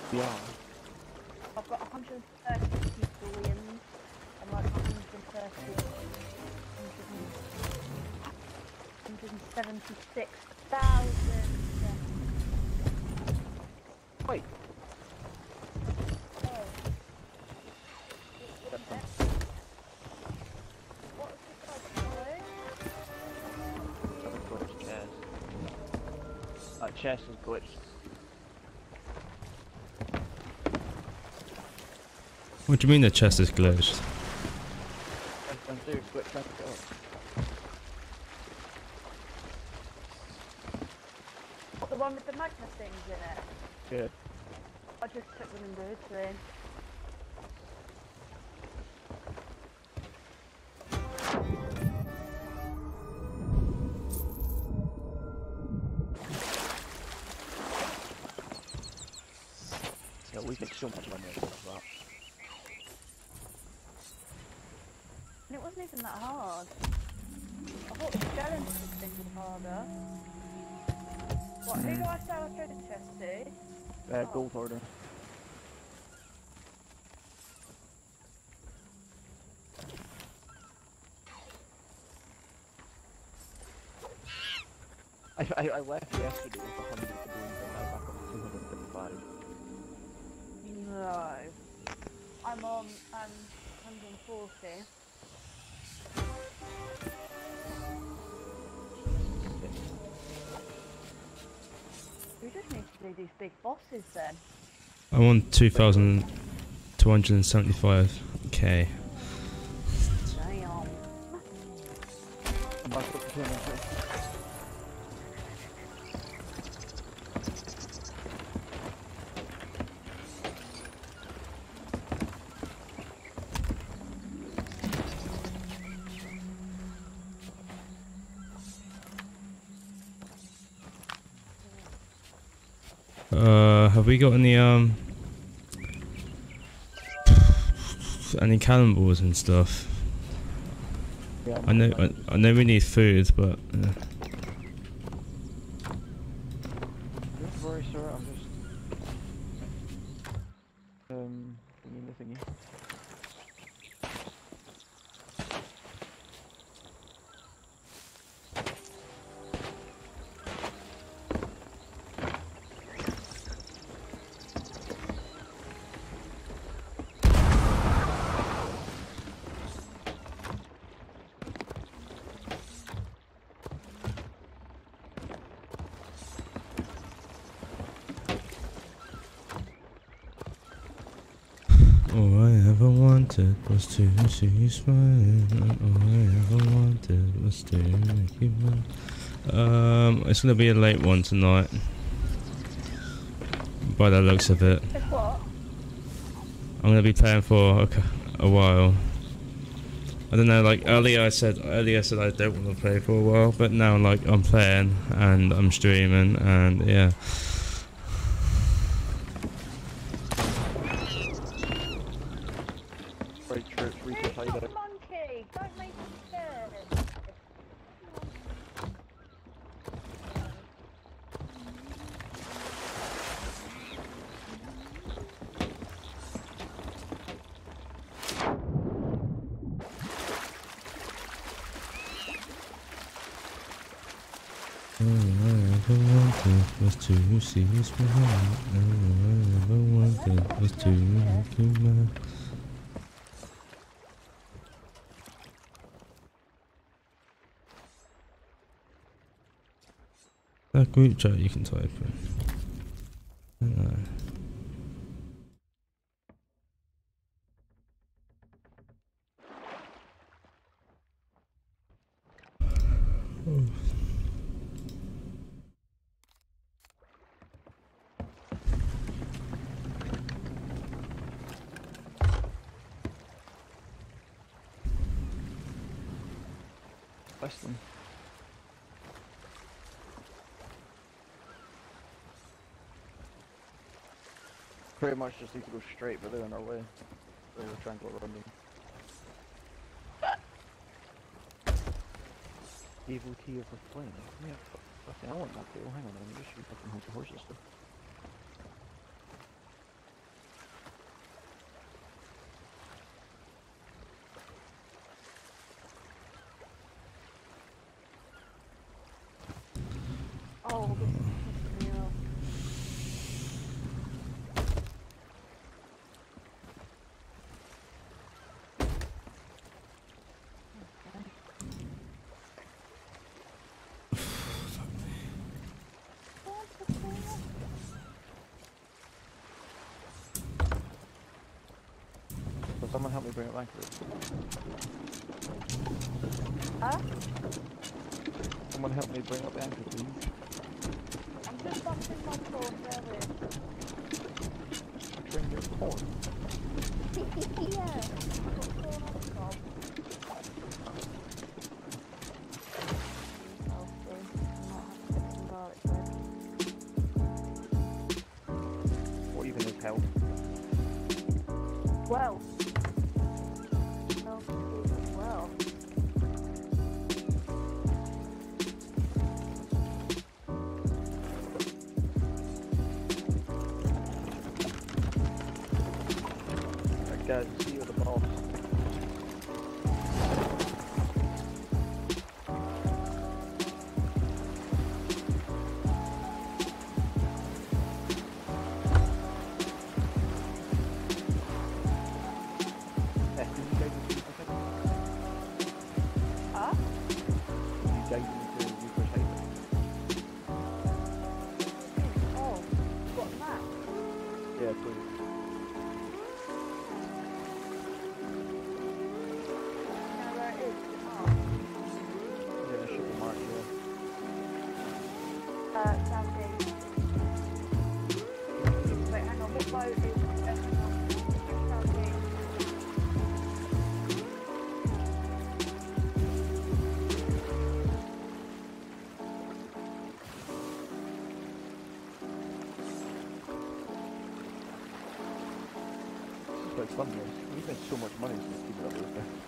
Yeah. I've got 130 billions and like 176,000. Wait. Oh, That's isn't it? What was this like doing? another glitched chest. That chest is glitched. What do you mean the chest is glitched? Chest downstairs, glitched back up. What, the one with the magnet things in it? Good. I just took them invisibly. Yeah, we get so much money out of that. And it wasn't even that hard. I thought the challenge thing was harder. What, who do I sell a treasure chest to? Gold hoarder. I left yesterday with 100 balloons and now back up to 255. No. I'm on 140. We just need to do these big bosses then. I'm on 2,275k. Damn. I'm back up to 250. Have we got any cannonballs and stuff? Yeah, I know we need food, but Don't worry, sir. I'm just thingy the thingy. all I ever wanted was to see you smiling. All I ever wanted was to make you mine. It's gonna be a late one tonight, by the looks of it. Guess what? I'm gonna be playing for a while. I don't know, like earlier I said I don't want to play for a while, but now like I'm playing and I'm streaming and yeah. Right, church, we can hide Stop the out. monkey! Don't make him scared! All I ever wanted was to see you smile. All I ever wanted was to make you mine. That group chat you can type in. No. Oh. Western. Pretty much just need to go straight, but they're in our way. So we're trying to go around them. Evil key of the flame. Yeah, fucking I want that too. Hang on, let me just shoot fucking hunter horses stuff. Will someone help me bring up anchorage? Huh? Someone help me bring up the anchor, please. I'm just busting my corn, bear with. Bring your corn. Yeah. I've got corn on the cob. Healthy. Might have to get some garlic bread. What even is health? Well. Health is well. Alright guys, see you at the boss. Huh? You guys need to refresh Haven. Oh, what map? Yeah, please. You know where it is? Oh. Yeah, it should be marked here. Southeast. Wait, hang on, what boat is Southeast? This is quite fun, guys. We spent so much money since keeping up with it.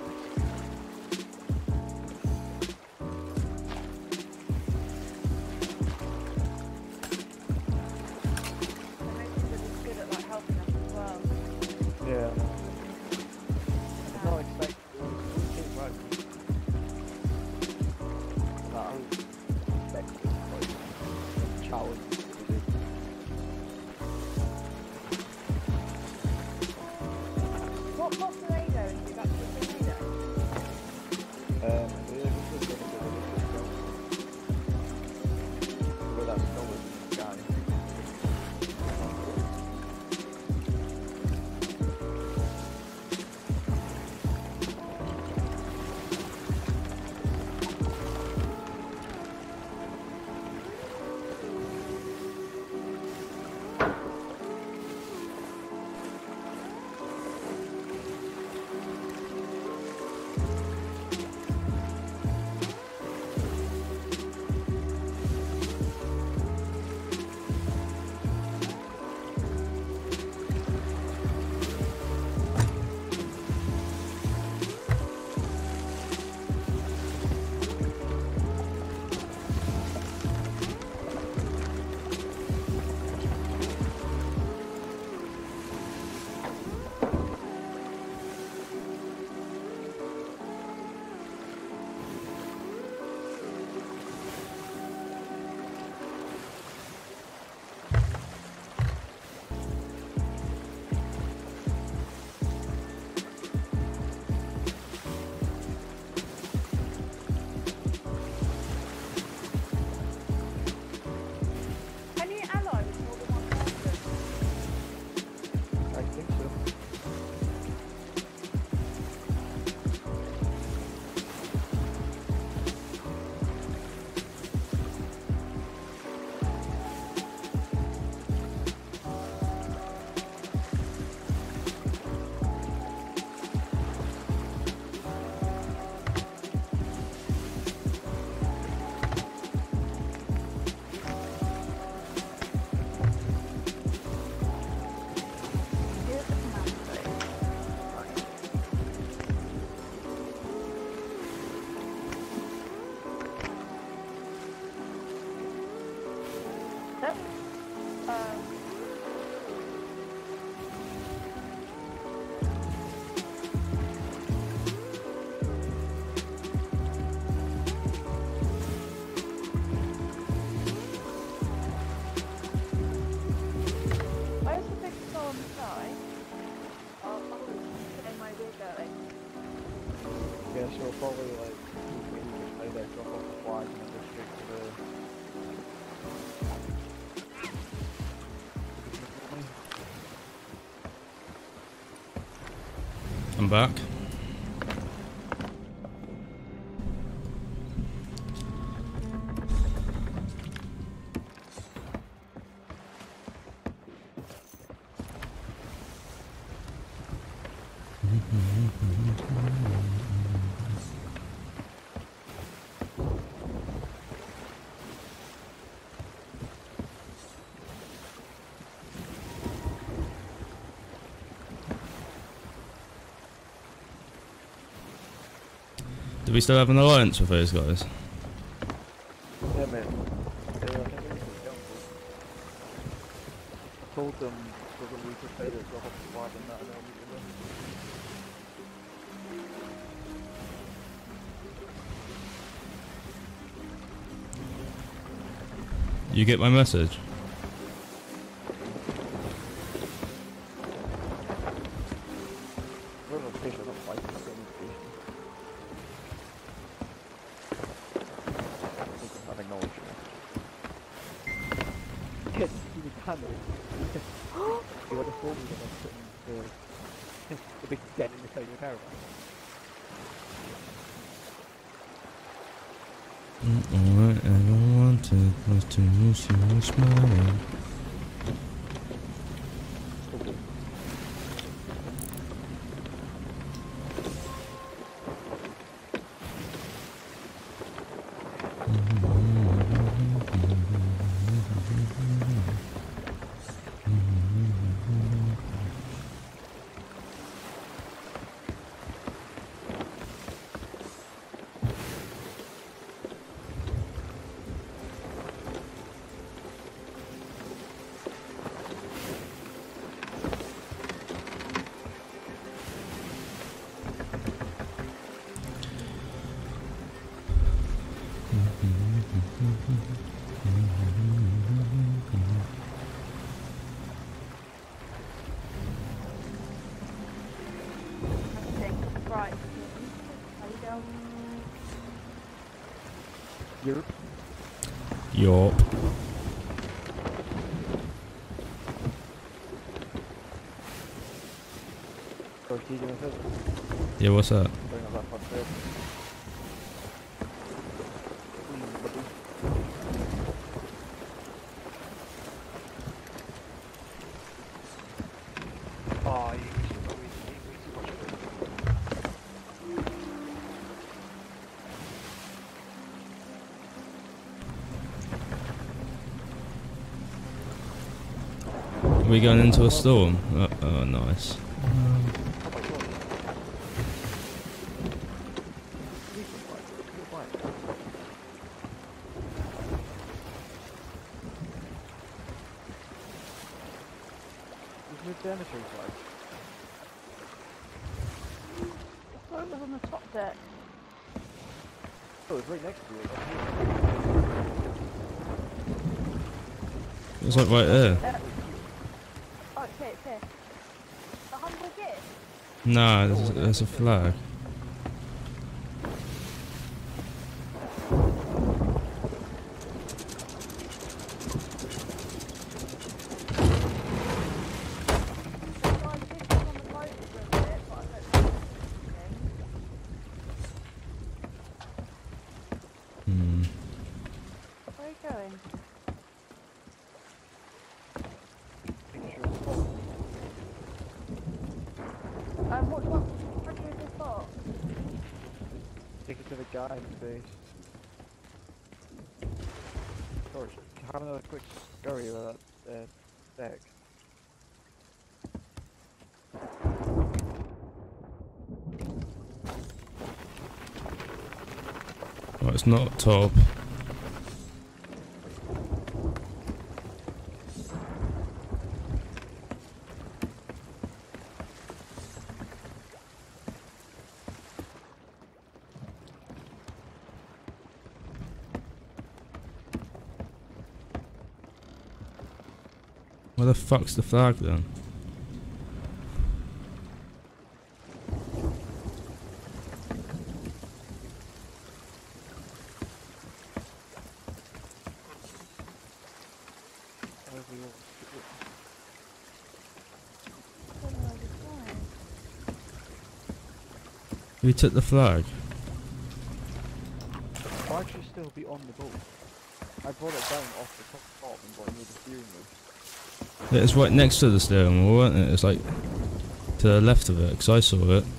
It makes me really good at like helping us as well. Yeah. It's not expected. It's right. No, I was expecting like challenge to do. What box are they going to? Back to the tornado? I'm back. Do we still have an alliance with those guys? Yeah, man. I told them for the week of later to hop the wild and that, and then we can You get my message? we're on a station, not fighting the same station. I've acknowledged you. Yes, he was hammered. You would have told me that I was putting the big dent in the side of the caravan. All I ever wanted was to see you smiling. Right. Are you down? Europe. Yup. First you doing it? Yeah, what's that? Bring up that front bed. Oh, you too much of it. Are we going into a storm? Oh, nice. Oh my god. We've moved down the tree side. I thought it was on the top deck. Oh, it's right next to you. It's like right there. Oh, it's here. The humble gift? No, there's a flag. Guys, this is on the boat for a bit, but I don't know Hmm. where are you going? What country is this for? Take it to the guy in the base. George, have another quick scurry of that deck. Oh, it's not top. Where the fuck's the flag then? I don't know where this Who took the flag? Why should it still be on the boat? I brought it down off the top and got near the steering wheel. Yeah, it's right next to the steering wheel, wasn't it? It's like to the left of it, because I saw it.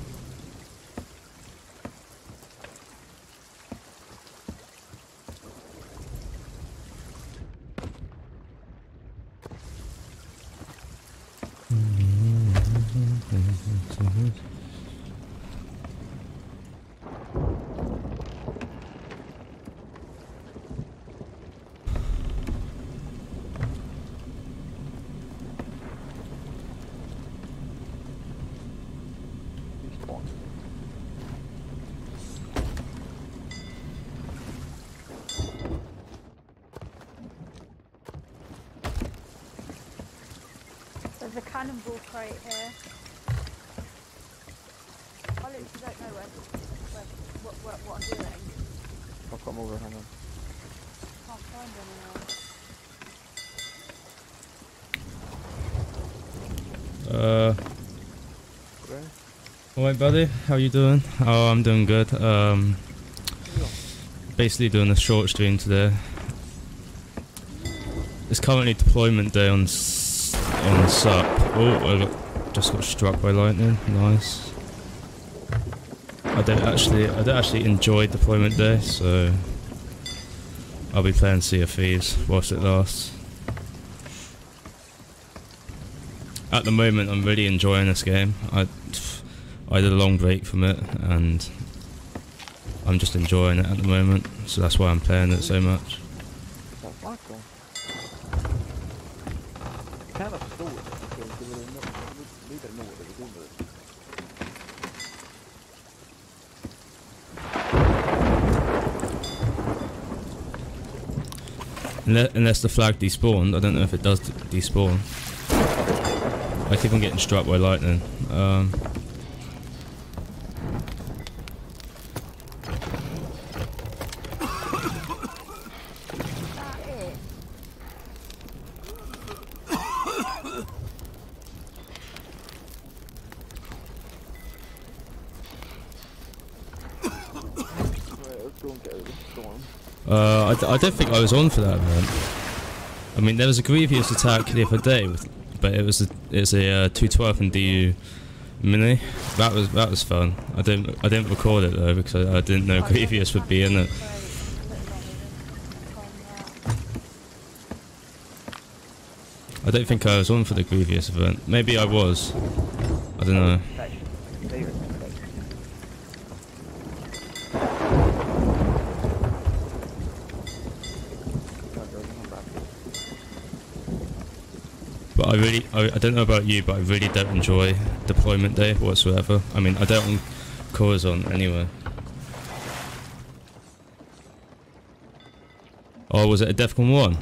There's a cannonball crate here. I literally don't know what I'm doing. I'll come over, hang on. Can't find anyone. Where? Alright buddy, how you doing? Oh, I'm doing good. Basically doing a short stream today. It's currently deployment day on SUP. Oh, just got struck by lightning. Nice. I don't actually enjoy deployment day, so I'll be playing Sea of Thieves whilst it lasts. At the moment, I'm really enjoying this game. I had a long break from it, and I'm just enjoying it at the moment. So that's why I'm playing it so much. That flag gone. You can't have stolen it because they don't know what they were doing with it. Unless the flag despawned. I don't know if it does despawn. I keep on getting struck by lightning. I don't think I was on for that event. I mean, there was a grievous attack the other day, but it was a 212 and DU mini. That was fun. I didn't record it though because I didn't know grievous would be in it. I don't think I was on for the grievous event. Maybe I was. I don't know. But I don't know about you, but I really don't enjoy deployment day whatsoever. I mean, I don't want cores on anyway. Oh, was it a DEFCON 1?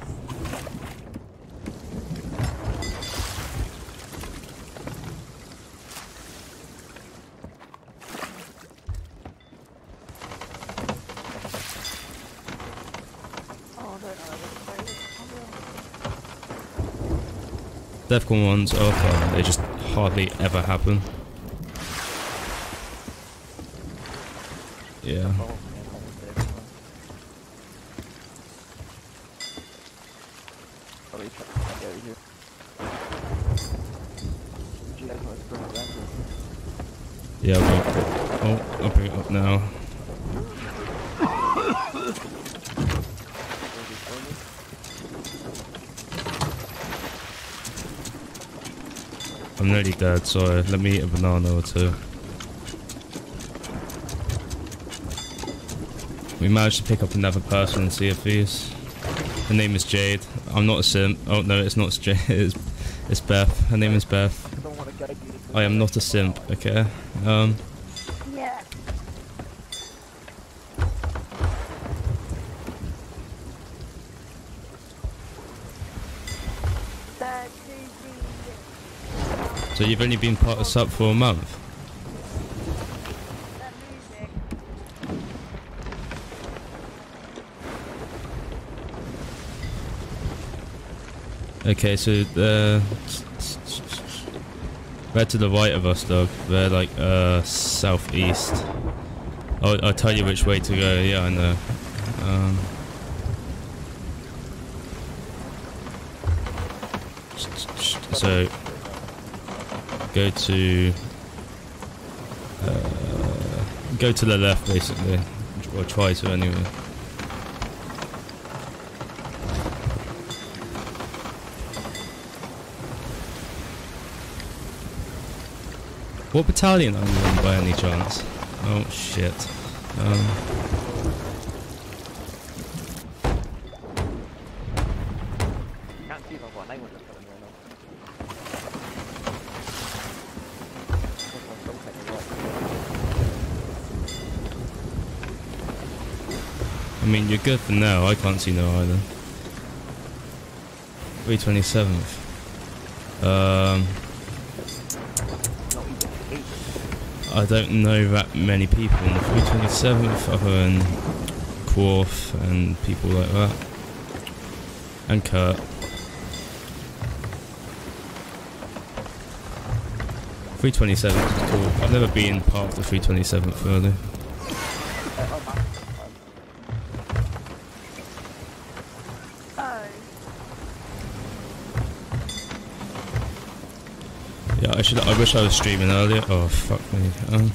DEFCON 1s are fun, they just hardly ever happen. Yeah. Yeah, I'll bring it up now. I'm nearly dead, sorry. Let me eat a banana or two. We managed to pick up another person in Sea of Thieves. Her name is Jade. I'm not a simp. Oh no, it's not Jade. It's Beth. Her name is Beth. I am not a simp. Okay. Yeah. So you've only been part of SUP for a month? Okay, so They're to the right of us, Doug. They're like southeast. I'll tell you which way to go. Yeah, I know. So go to the left, basically, or try to anyway. What battalion are you in by any chance? Oh shit. Can't see if I've got a name on this one or not. I mean, you're good for now. I can't see no either. 327th. I don't know that many people in the 327th other than Quarth and people like that. And Kurt. Three 327th is cool. I've never been part of the 327th really. Yeah, I wish I was streaming earlier. Oh fuck me.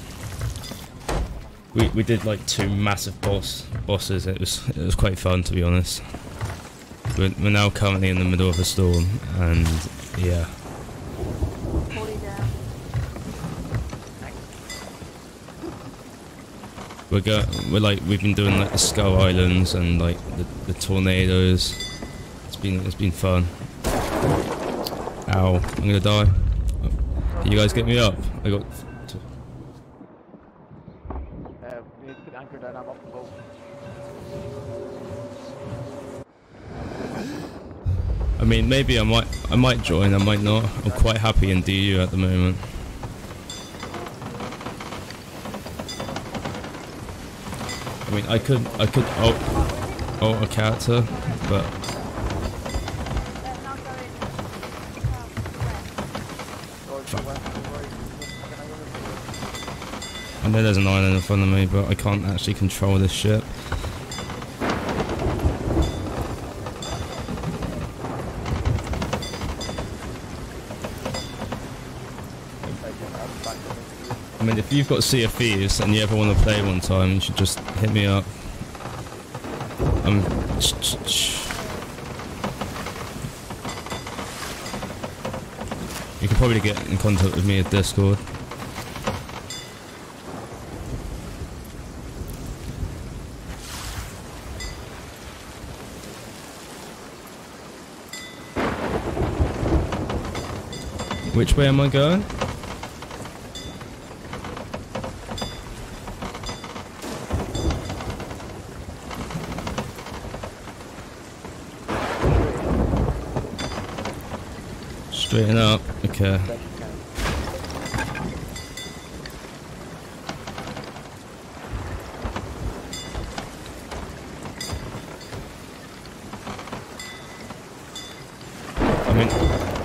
We did like 2 massive bosses. It was quite fun, to be honest. We're now currently in the middle of a storm, and yeah. We've been doing like the Skull Islands and like the tornadoes. It's been fun. Ow! I'm gonna die. Can you guys get me up? I got. We need to put anchor down. I'm off the boat. I mean, maybe I might join. I might not. I'm quite happy in DU at the moment. I mean, I could alt a character, but. I know there's an island in front of me, but I can't actually control this ship. I mean, if you've got Sea of Thieves and you ever want to play one time, you should just hit me up. You can probably get in contact with me at Discord. Which way am I going? Straighten up, okay. I mean,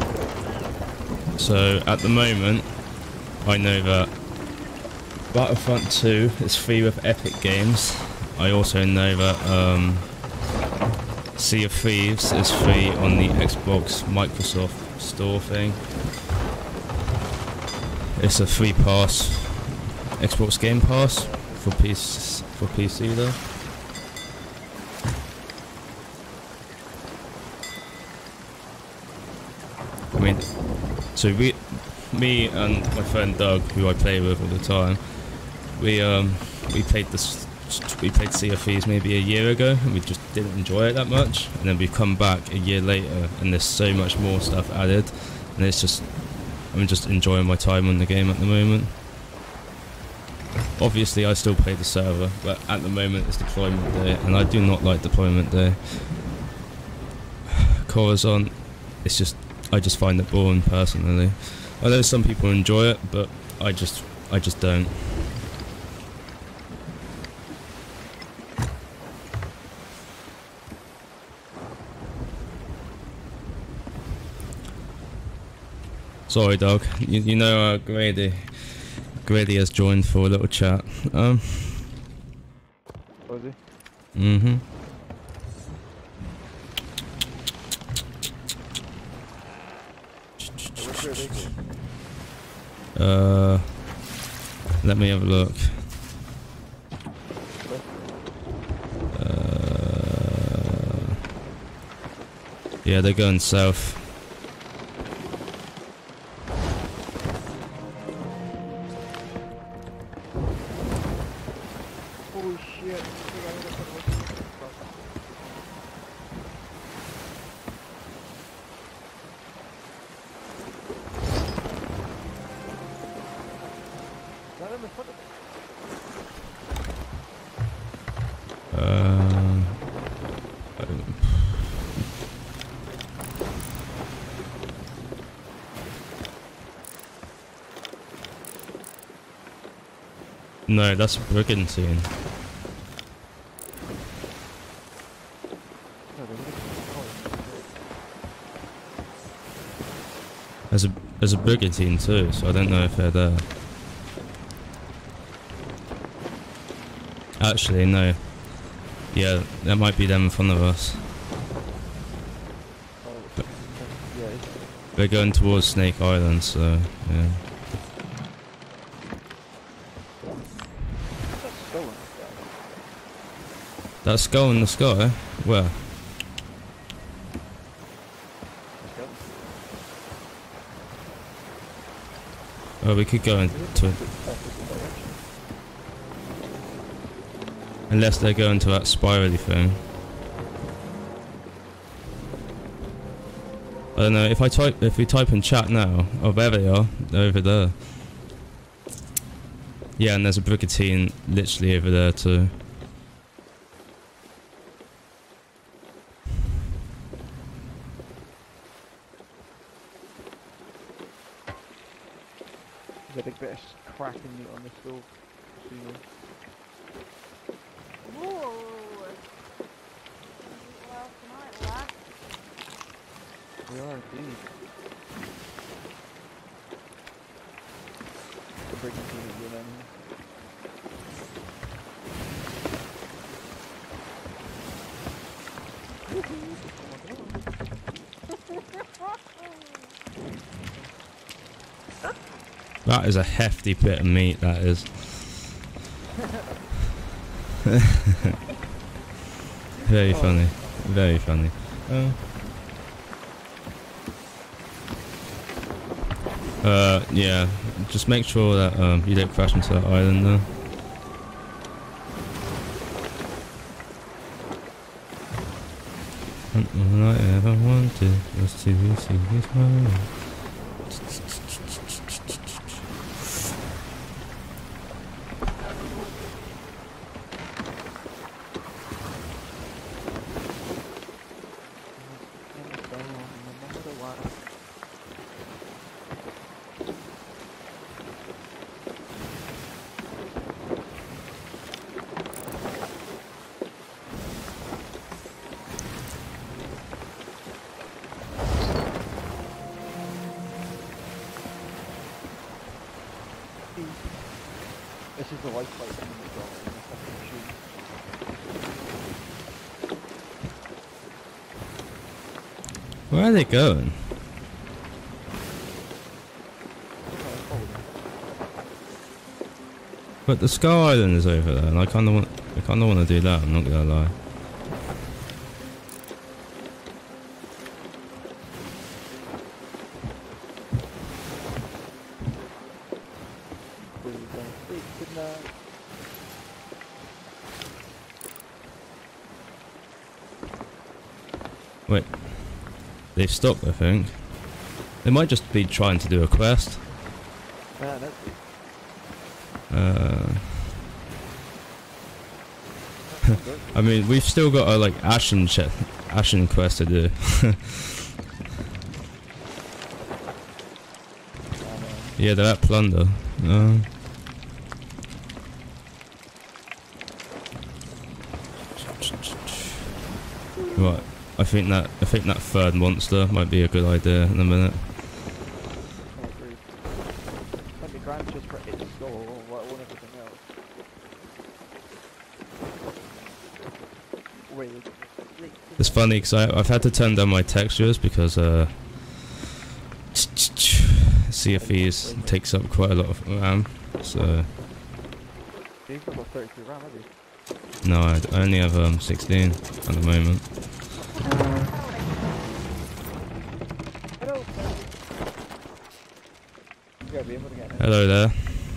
so at the moment, I know that Battlefront 2 is free with Epic Games. I also know that Sea of Thieves is free on the Xbox Microsoft store thing. It's a free pass, Xbox Game Pass for PC though. I mean, so me and my friend Doug, who I play with all the time, we played Sea of Thieves maybe a year ago, and we just didn't enjoy it that much. And then we've come back a year later, and there's so much more stuff added, and I'm just enjoying my time on the game at the moment. Obviously, I still play the server, but at the moment it's deployment day, and I do not like deployment day. Coruscant, I just find it boring personally. I know some people enjoy it, but I just don't. Sorry, dog. You know, Grady has joined for a little chat. Was he? Mm-hmm. Let me have a look. Yeah, they're going south. Holy shit. Right in the front of it. No, that's Brigantine. There's a Brigantine too, so I don't know if they're there. Actually, no. Yeah, that might be them in front of us. They're going towards Snake Island, so yeah. That skull in the sky? Where? Oh, we could go into... Unless they're going to that spirally thing. I don't know, if we type in chat now, oh there they are, they're over there. Yeah, and there's a Brigantine literally over there too. There's a bit of cracking meat on the stove. Whoa! Well, tonight, lad. We are indeed. The Brigantine is your enemy. That is a hefty bit of meat, that is. Very funny. Very funny. Yeah, just make sure that you don't crash into that island though. All I ever wanted was to see you smile. This is the light fight thing we've got in the fucking machine. Where are they going? But the Skull Island is over there, and I kind of want to do that. I'm not gonna lie. Wait, they've stopped, I think. They might just be trying to do a quest. I mean, we've still got a like Ashen quest to do. Yeah, they're at Plunder. Right, I think that third monster might be a good idea in a minute. It's funny because I've had to turn down my textures because Sea of Thieves takes up quite a lot of RAM. So You've got 33 RAM, have you? no, I only have 16 at the moment. Hello. Yeah, be able to get it. Hello there.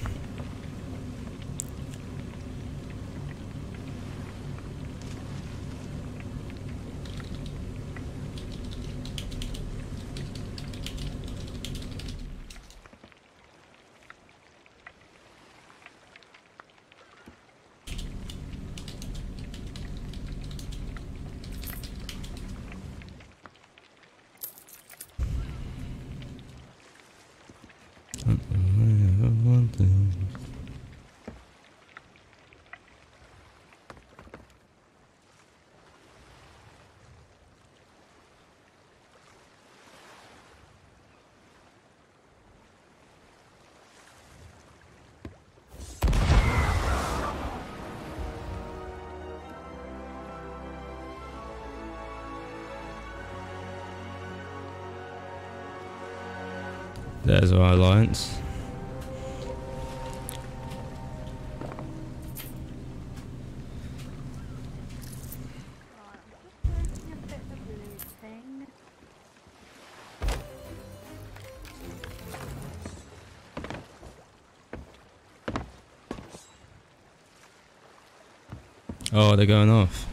There's our alliance. Oh, they're going off.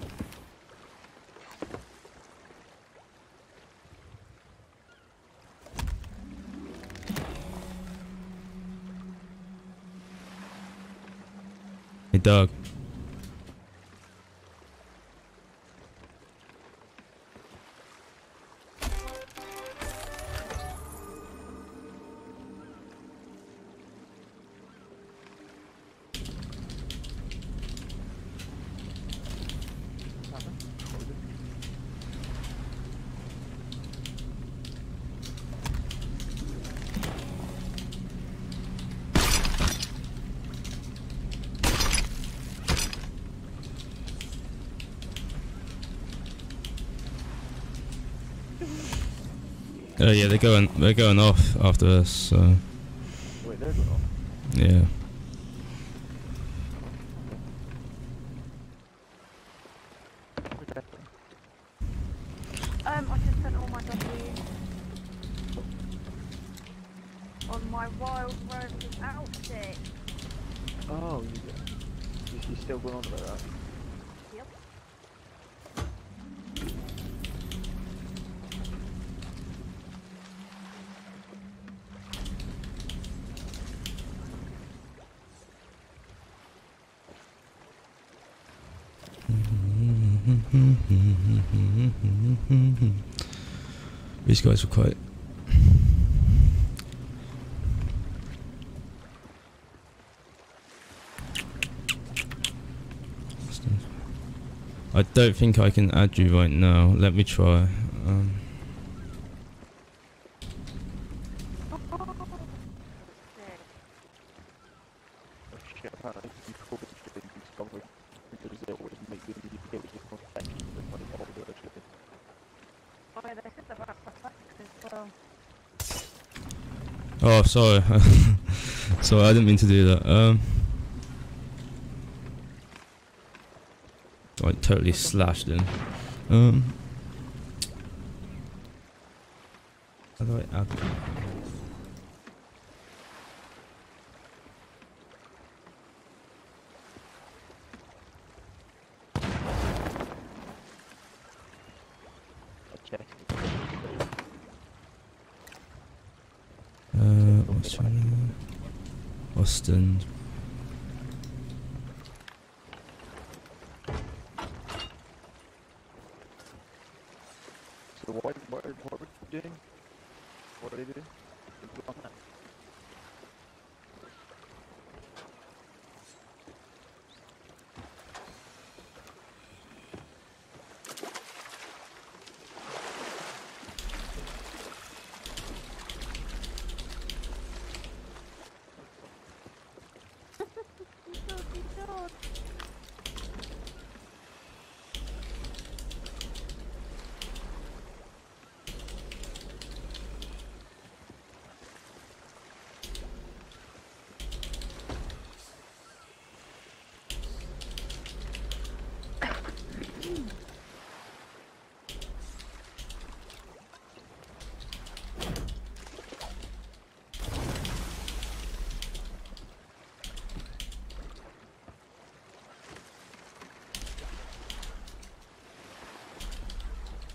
Hey, Doug. Oh yeah, they're going off after us. So Wait, they're going off. yeah. Okay. I just spent all my W's on my wild rose outfit. Oh, you're still going on about that? Yep. These guys were quite. I don't think I can add you right now. Let me try. Oh shit, apparently you probably should discover because they always make the UK with the protection of the money all the shit. Oh, yeah, they said about reflex as well. Oh, sorry. Sorry, I didn't mean to do that. I totally slashed him. How do I add? Check. What's your name? Austin. So what are we doing? What are they doing?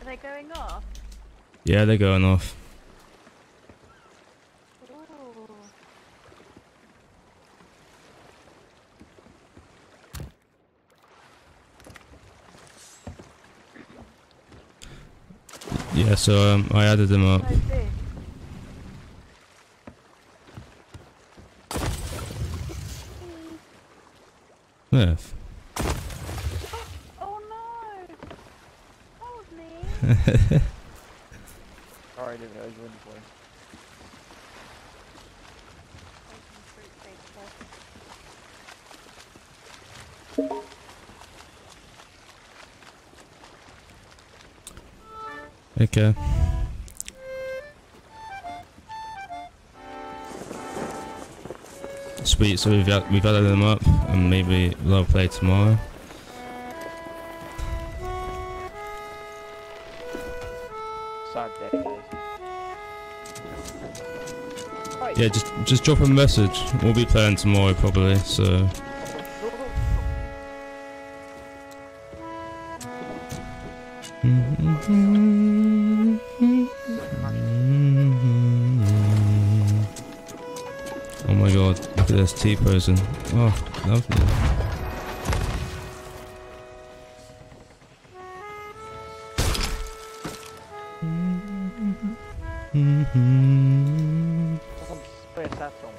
they going off? Yeah, they're going off. Ooh. Yeah, so I added them up. So big. Murph. Oh no! That was me. Sorry, I didn't know I was running for you. Okay. Sweet, so we've added them up, and maybe they'll play tomorrow. Sad day, guys. Right. Yeah, just drop a message. We'll be playing tomorrow probably, so. Oh my god, look at this T-posing. Oh, lovely. Where's that from?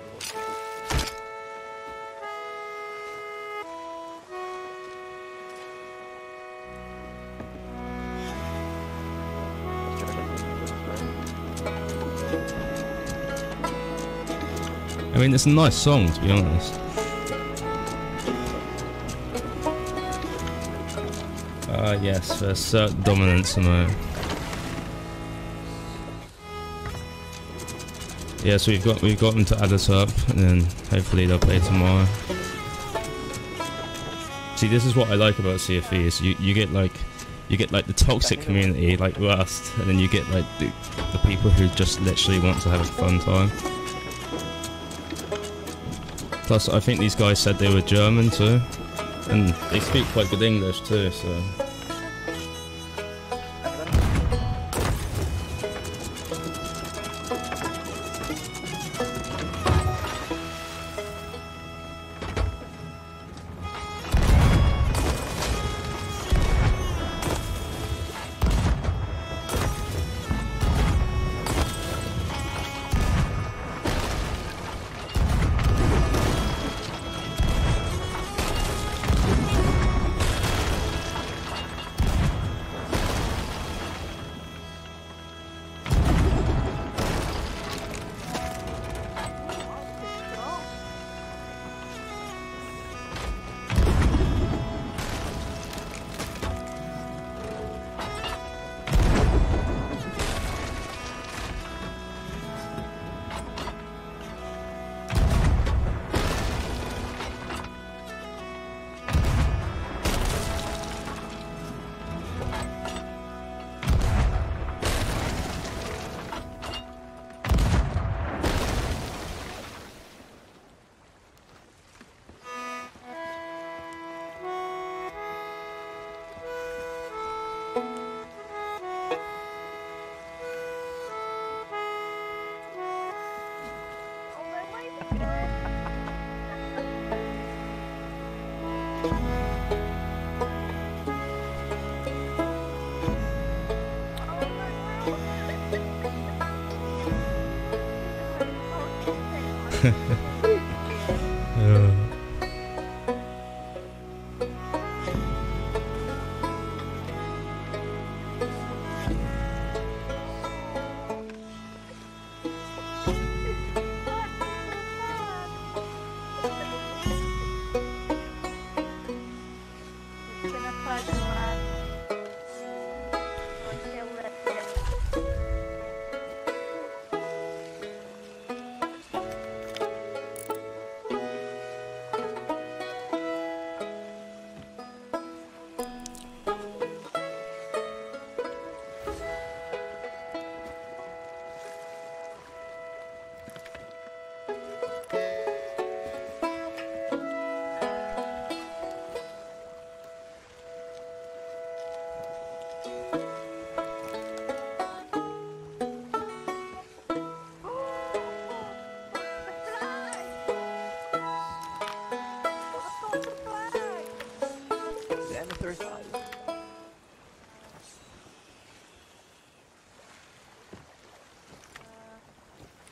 I mean, it's a nice song, to be honest. Yes, for assert dominance emote. Yeah, so we've got them to add us up, and then hopefully they'll play tomorrow. See, this is what I like about CFE is you get like the toxic community like Rust, and then you get like the people who just literally want to have a fun time. Plus, I think these guys said they were German too, and they speak quite good English too, so.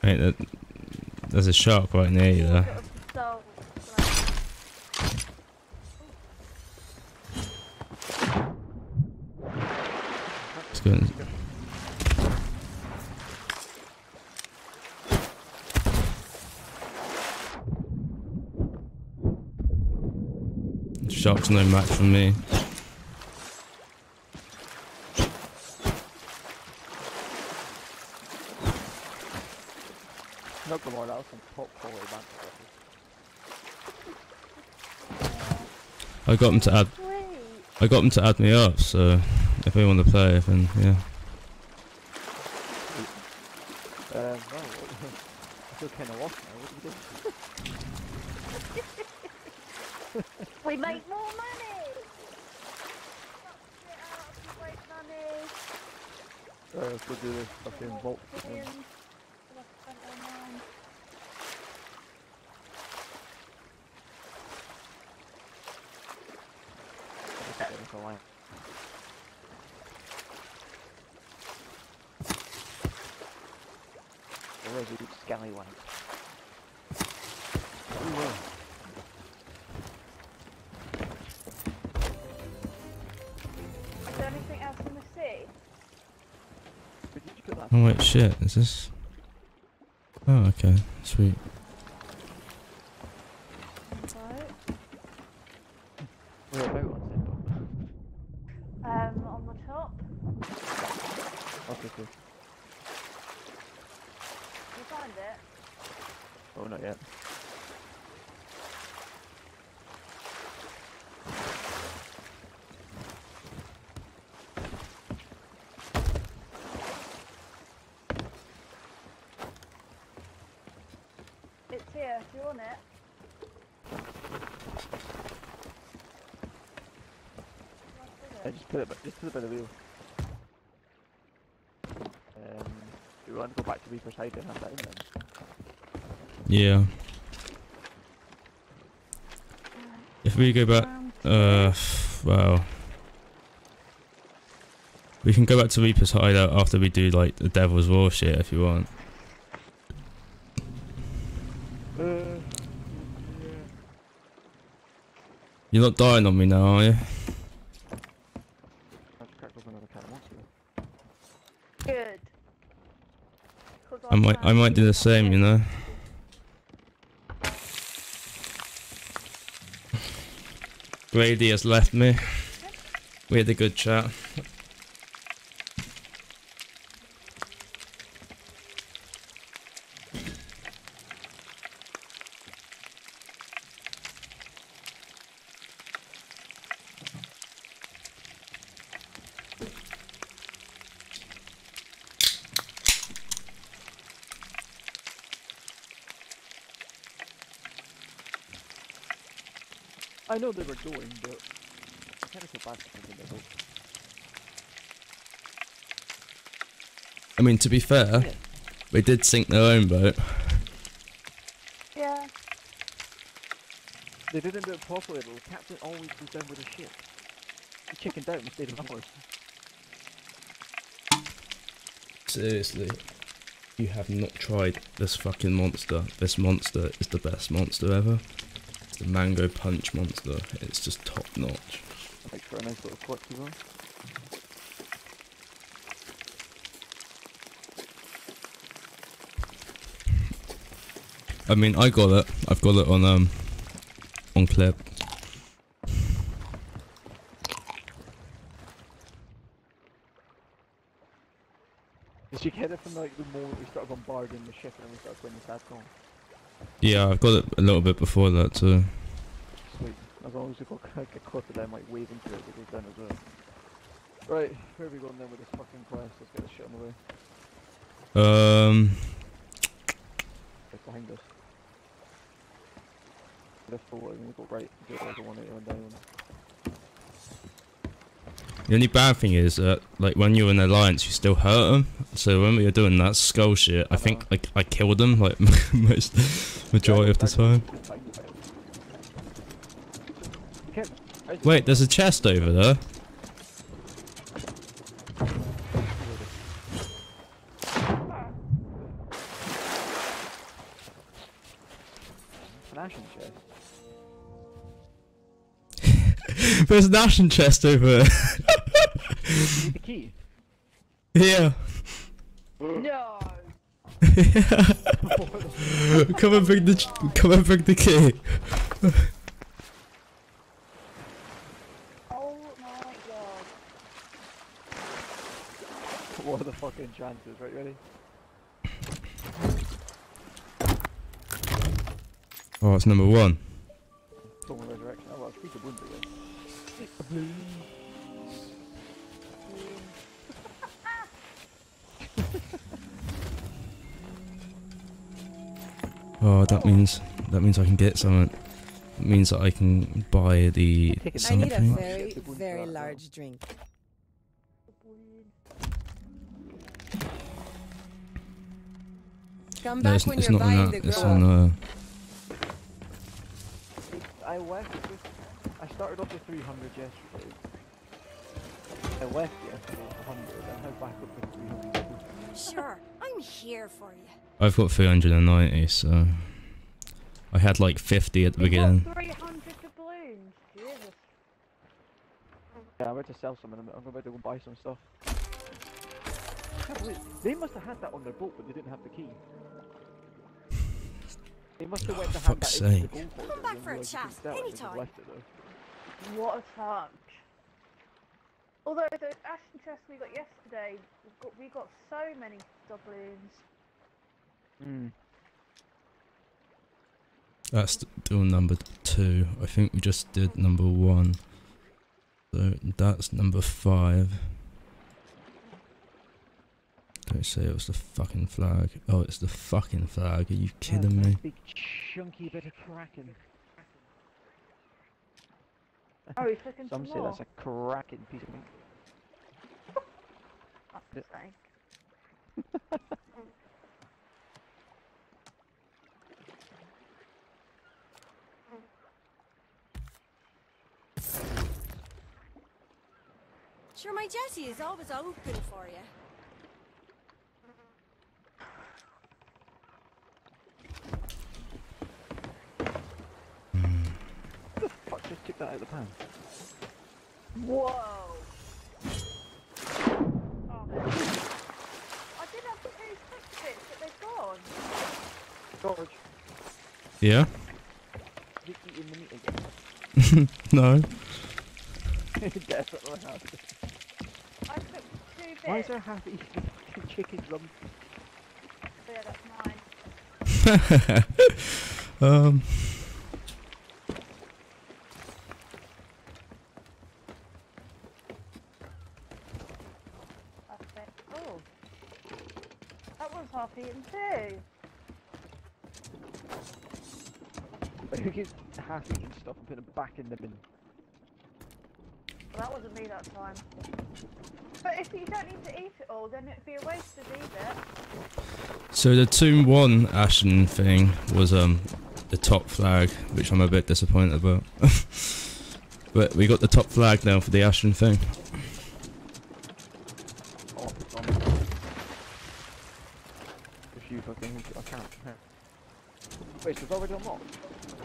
Mate, there's a shark right near you there. So, Let's go and shark's no match for me. Not galore, that was some top quality banter. I got them to add. I got them to add me up, so if they want to play, then yeah. No, I feel kind of lost now. What do we do? we make more money! Get out, we waste money. Let's go do this fucking vault. Where's the scallywag? Is there anything else in the sea? Oh wait, shit, is this? Oh, okay, sweet. Where about on On the top. Okay, cool. You find it? Oh, not yet. It's here, if you want it. Just put it by the wheel. Do we want to go back to Reaper's Hide and have that in then? Yeah. If we go back, well, we can go back to Reaper's Hideout after we do like the Devil's War shit if you want. Yeah. You're not dying on me now, are you? Good. I might do the same, you know. Grady has left me. We had a good chat. I know they were going, but I kind of feel bad for thinking they don't. I mean, to be fair, Yeah. they did sink their own boat. Yeah. They didn't do it properly though. The captain always goes down with a ship. He chickened out and stayed in hours. Seriously, you have not tried this fucking monster. This monster is the best monster ever. It's the mango punch monster. It's just top notch. Makes for a nice little clutch as well. I mean, I got it. I've got it on clip. Did you get it from like the moment we started bombarding the ship and we started putting the SATCOM? Yeah, I've got it a little bit before that too. Sweet. As long as we got like a clip of them like waving to it, it goes down as well. Right, where are we going then with this fucking quest? Let's get this shit on the way. It's behind us. This forward and we go right, go like a 180 down. The only bad thing is that, like, when you're in alliance, you still hurt them. So when we were doing that skull shit, I think I killed them like majority of the time. Wait, there's a chest over there. ashen chest. There's an ashen chest over there. You need the key. Yeah. No! Come and bring the key. Oh my god. What are the fucking chances? Right, ready? Oh, it's number 1. Someone resurrection. Oh well, speak of wounds again. Speak of blue. Oh, that means I can get something. It means that I can buy the I I something. need a very, very large drink. Come No, back it's, when it's you're not on buying that. the It's girl. on I left with. I started off with 300 yesterday. I left yesterday with 100 and I'm back up with 300. Sure, I'm here for you. I've got 390, so I had like 50 at the beginning. 300 doubloons. Jesus. Yeah, I'm about to sell some and I'm about to go buy some stuff. I can't believe they must have had that on their boat, but they didn't have the key. They must have went to hand fuck's that into sake. the gold hoarder Come back and for a realised they chat, couldn't sell it, they just anytime. left it though. What a touch. Although the ashen chest we got yesterday, we got so many doubloons. Hmm. That's still number 2. I think we just did number 1. So that's number 5. Don't say it was the fucking flag. Oh, it's the fucking flag. Are you kidding me? Big chunky bit of cracking. Oh, he's looking Some for say more. that's a cracking piece of meat. Fuck's sake. Sure, my Jessie is always open for you. Fuck, just took that out of the pan. Whoa! Oh, man. I did have 2 quick bits, but they're gone. George, Yeah? you eating the meat again? No. Definitely have. I took 2 bits. Why is there half eating fucking chicken drums? So yeah, that's mine. That's it. Oh. That one's half eaten too. But who gets half eating stuff and put it back in the bin? Well, that wasn't me that time. But if you don't need to eat it all, then it'd be a waste to leave it. So the Tomb 1 Ashen thing was the top flag, which I'm a bit disappointed about. But we got the top flag now for the Ashen thing. Oh, it's on. If you fucking... I can't. Wait, so it's already unlocked?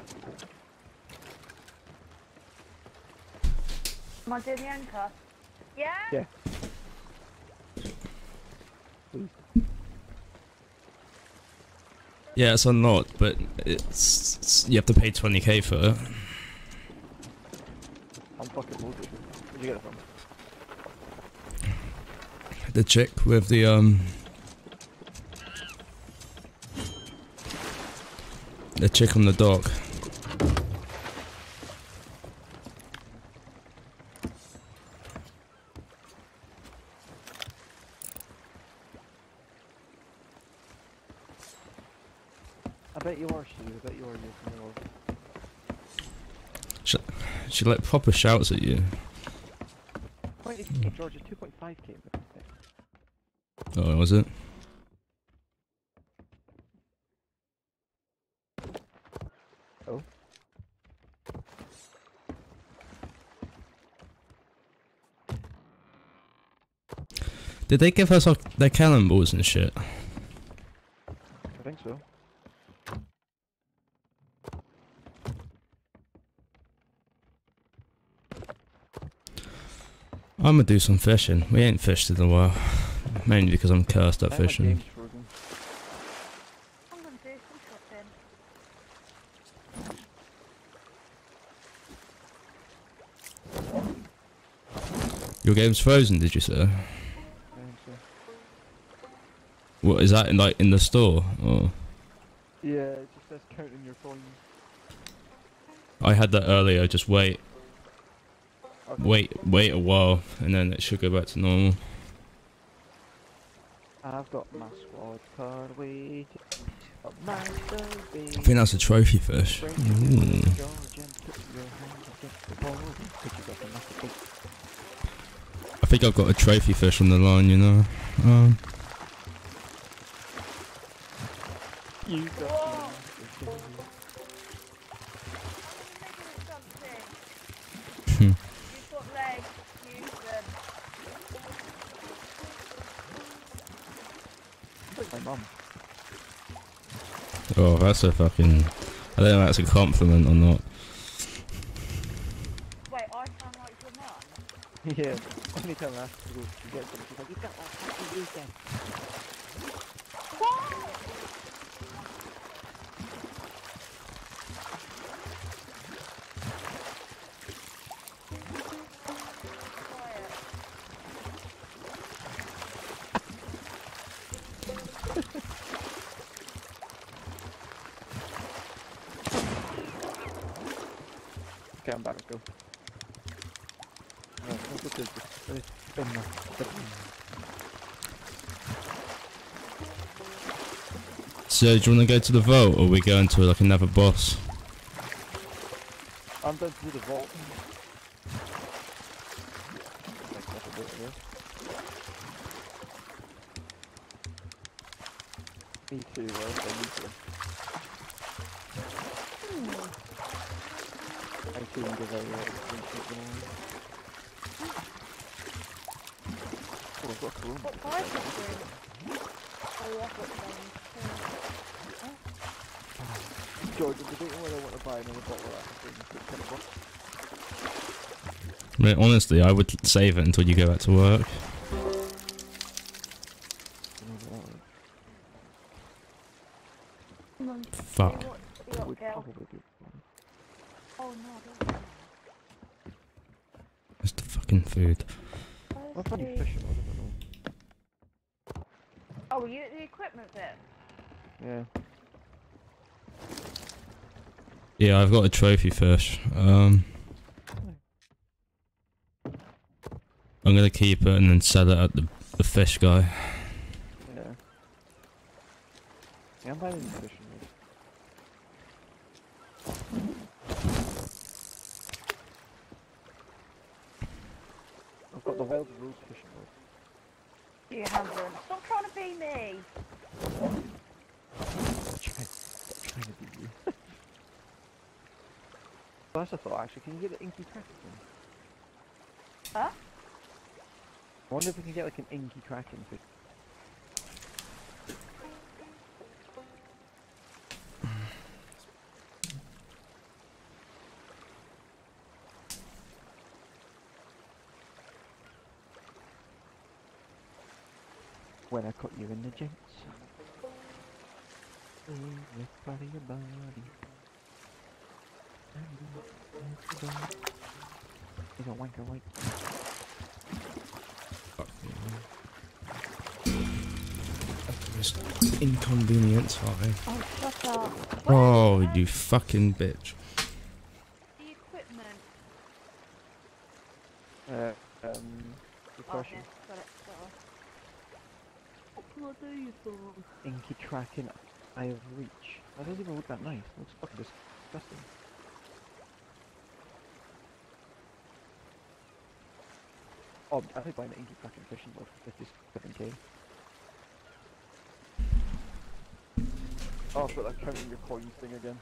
Am I doing the anchor? Yeah? Yeah. Please. Yeah, it's unlocked, but it's you have to pay 20k for it. I'm fucking loaded. Where'd you get it from? The chick with the chick on the dock. I bet you are, Steve. I bet you are. She like proper shouts at you. Wait, it's George, it's 2.5k. Oh, was it? Oh. Did they give us like their cannonballs and shit? I think so. I'm gonna do some fishing. We ain't fished in a while. Mainly because I'm cursed at I have my fishing. games frozen. I'm gonna do some shopping. Your game's frozen, did you say? I think so. What is that in, like, in the store? Or Yeah, it just says counting your coins. I had that earlier. Just wait Okay. a while, and then it should go back to normal. I've got my squad card waiting. I think that's a trophy fish. Ooh. I think I've got a trophy fish on the line, you know. You got You've got legs, use them. like my mum. Oh, that's a fucking... I don't know if that's a compliment or not. Wait, I sound like your mum? Yeah, anytime I ask her to go, she gets them. She's like, you've got that fucking weekend. Okay, I'm back, let's go. No, let's go to the spin now. So, do you want to go to the vault, or are we going to like another boss? I'm going to do the vault. Like, that's a bit of this. Me too, right? I need to. I see you give out Oh, I've got a room. What price is it? Oh, I've got things too. George, if you don't want to buy another bottle of that, then it's $10. I mean, honestly, I would save it until you go back to work. Fuck. What Would girl? probably be Oh no, don't. It's the fucking food. What funny fishing was it? Oh, were you at the equipment bit? Yeah. Yeah, I've got a trophy fish. I'm gonna keep it and then sell it at the fish guy. Yeah. Yeah, I'm buying any fishing rods. I've got the wild rose fishing rod. You haven't. Stop trying to be me. Stop trying to be you. That's a thought actually, can you get the inky kraken thing? Huh? I wonder if we can get like an inky kraken fish. When I caught you in the jinx. With part of your body. He's a wanker white. Just inconvenient time. Oh, shut up. Oh, you fucking bitch. The equipment. Good Oh, question. yes, got it. What can I do you for? Inky Kraken, I have reach. That doesn't even look that nice. It looks fucking disgusting. Oh, I think buying an Inky Kraken fishing rod for 57k. Oh, I've got that counting your coins thing again.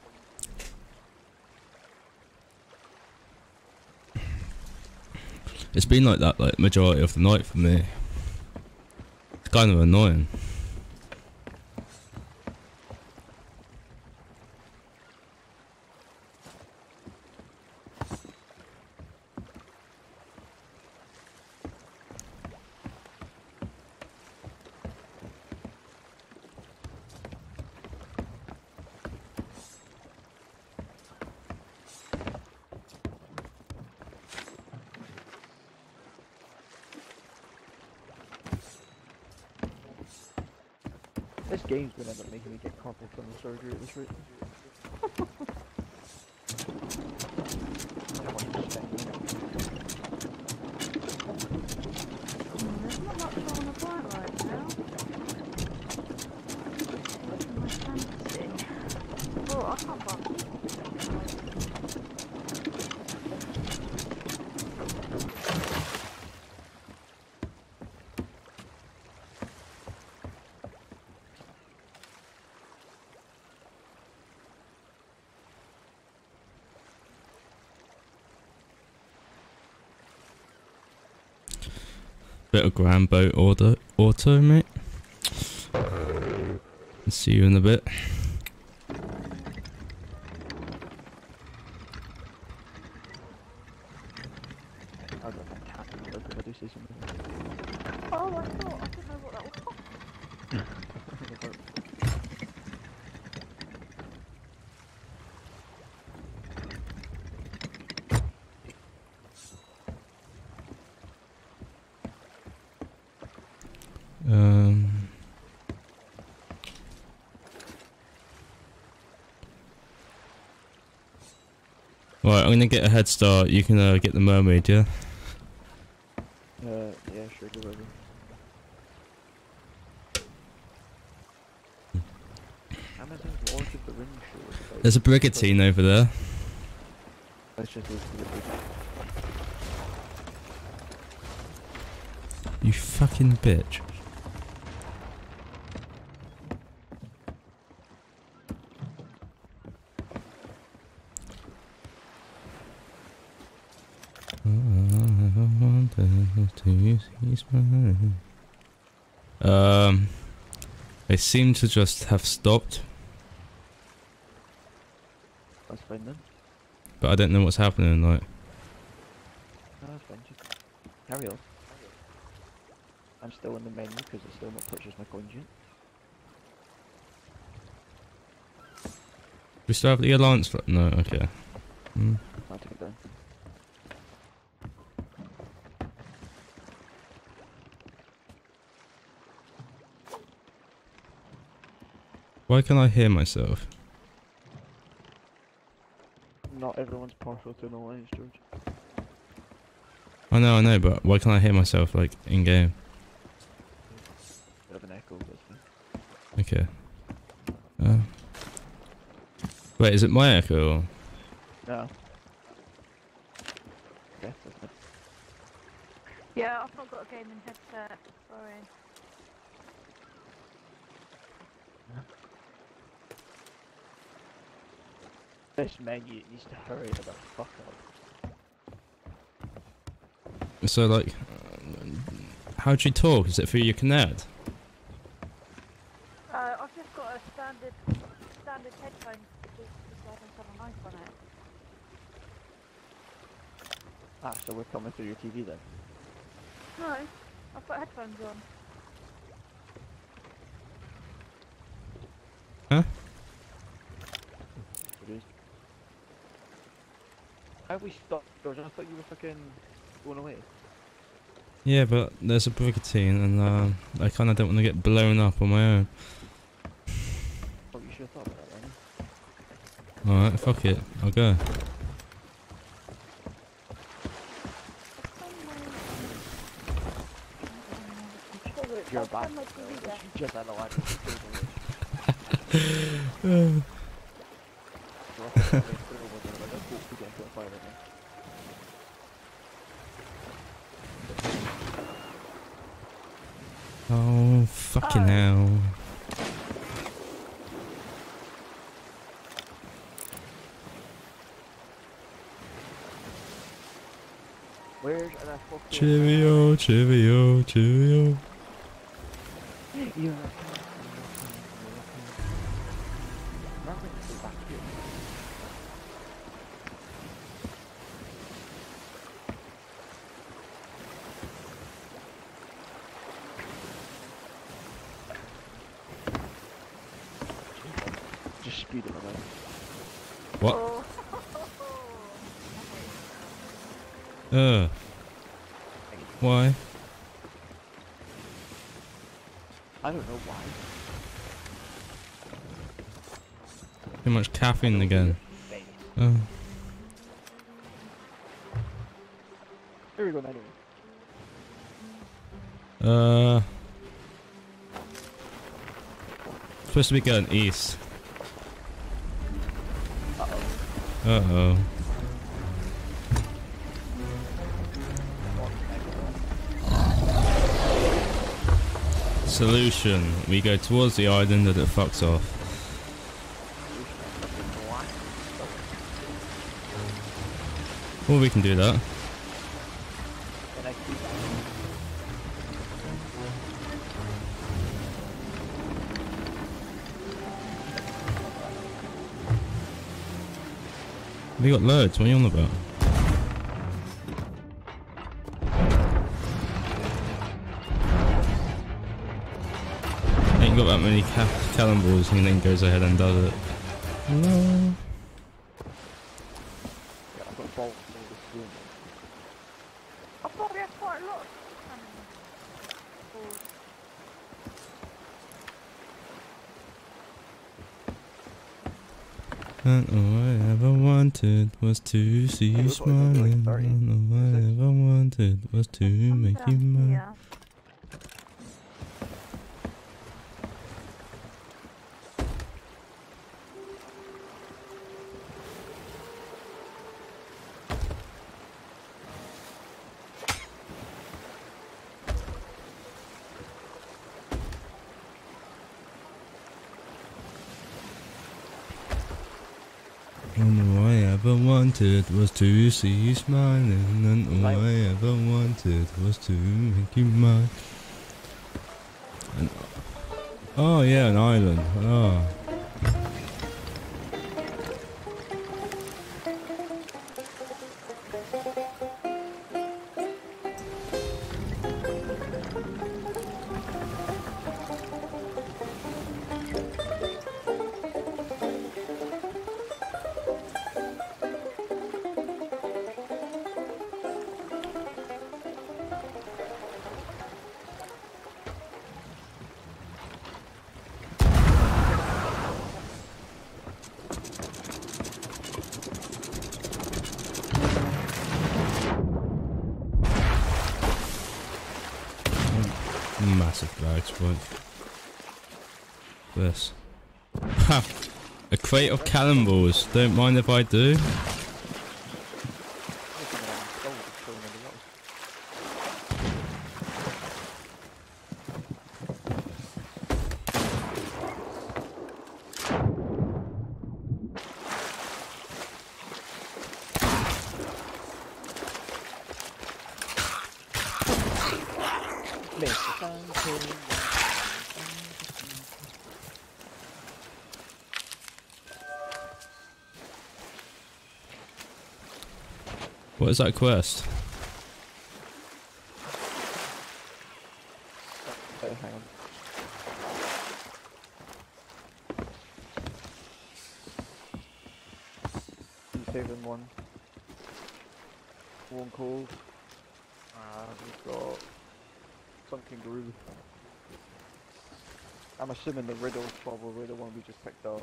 It's been like that like majority of the night for me. It's kind of annoying. This game's gonna end up making me get carpal tunnel surgery at this rate. How much to spend, you know? There's not much I want to buy right now. My fantasy. Oh, I can't buy. Bit of grand boat auto, mate. See you in a bit. I'll go fantastic if I do see something. Oh, I didn't know what that was. Right, I'm gonna get a head start. You can get the mermaid, yeah? Yeah, sure, do whatever. Amazon's Lord of the Rings show is about... There's a brigantine over there. Let's just look for the brigantine. You fucking bitch. They seem to just have stopped, That's fine then. but I don't know what's happening. Like, No, that's fine, just carry on. I'm still in the menu because it's still not purchased my coins yet. we still have the alliance. No, okay. I'll take it down. Why can I hear myself? Not everyone's partial to an alliance, George. I know, but why can't I hear myself like in game? Bit of an echo, that's fine. Okay. Wait, is it my echo? Or? No. Okay, that's fine. Yeah, I've not got a gaming headset. Sorry. This menu needs to hurry the fuck up. So like, how do you talk? Is it through your Connect? I've just got a standard headphone just so I don't have a mic on it. Ah, so we're coming through your TV then? No, I've got headphones on. Huh? It is. How have we stopped, George? I thought you were fucking going away. Yeah, but there's a brigantine, and I kind of don't want to get blown up on my own. Oh, you should have thought about that, then. Alright, fuck it. I'll go. You're back. You just had a lot of Oh, fucking hell. Where's that fucking... Cheerio, cheerio, cheerio. You're okay. Nothing to go back here. Just speed it around. What? Oh. Why? I don't know why. Too much caffeine again. Oh. Here we go anyway. Supposed to be going east. Uh-oh. Solution. We go towards the island and it fucks off. Or we can do that. We got loads, what are you on about? Ain't got that many cannonballs and then goes ahead and does it. No. Yeah, I've got bolts in this room. I thought we had quite a lot of cannonballs. And all I ever wanted was to see you smiling. And all I ever wanted was to make you mine. Yeah. And all I ever wanted was to see you smiling. And all I ever wanted was to make you mine. And, oh yeah, an island. Oh. Massive bags, right? This. Ha! A crate of cannonballs. Don't mind if I do. What is that quest? Oh, hang on. Saving one. One call. We've got Sunken Groove. I'm assuming the riddle's probably the one we just picked up.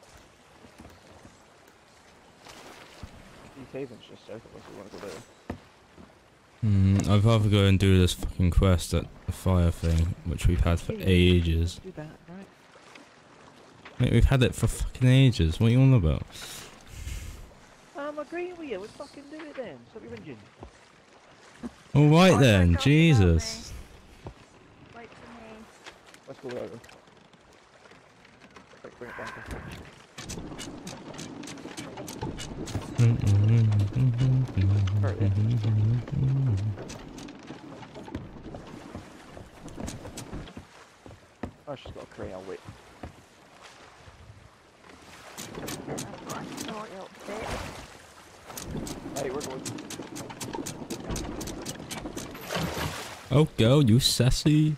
Haven's just south of us, we want to go there. I'd rather go and do this fucking quest at the fire thing, which we've had for ages. Do that, right? Mate, we've had it for fucking ages. What are you on about? I'm agreeing with you. Let's fucking do it then. Stop your whinging. Alright then, Jesus. Wait for me. Let's go over. Quick, bring it back. Oh, she's got a crate, I'll wait. Hey, we're going. Oh, girl, you sassy.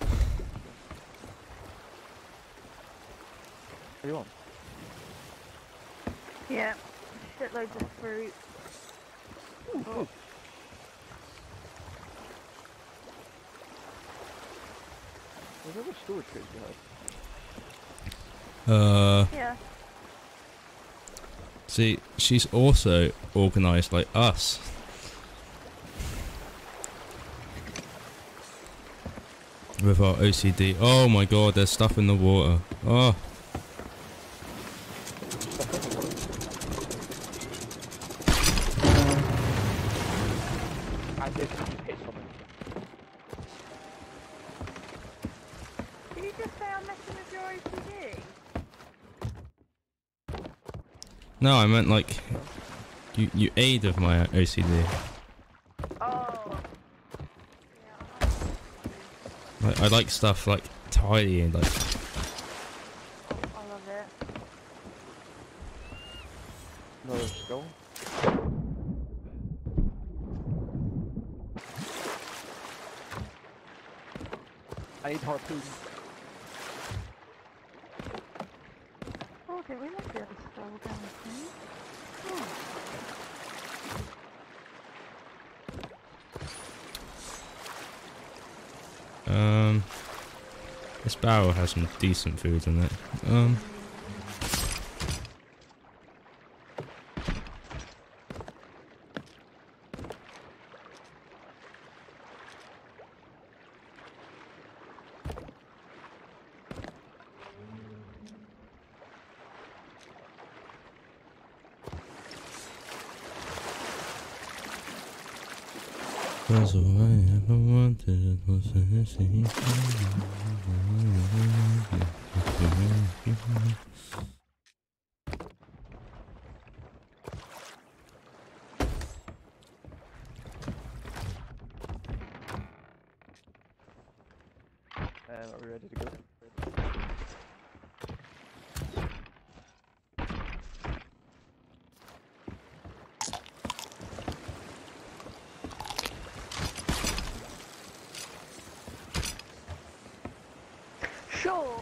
Are you on? Yeah. Shitloads of fruit. Ooh, oh. Was there a storage cage behind? Yeah. See, she's also organised like us. With our OCD. Oh my god, there's stuff in the water. Oh. I did hit something. Did you just say I'm messing with your OCD? No, I meant like you aid of my OCD. Oh. Like, I like stuff like tidy and like. I love it. Another skull. I need harpoons. Oh, okay, we might be able to scroll down soon. This barrel has some decent food in it. Cause all I ever wanted was to see. Are we ready to go? Sure.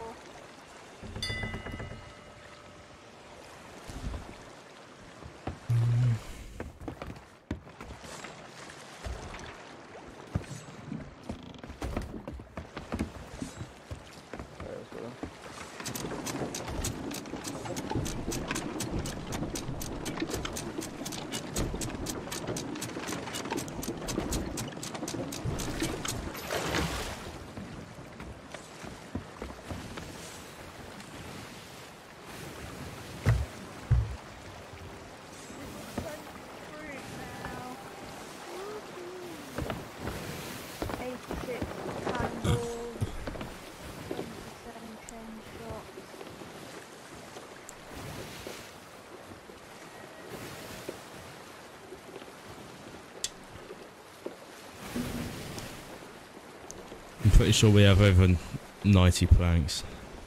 I'm pretty sure we have over 90 planks.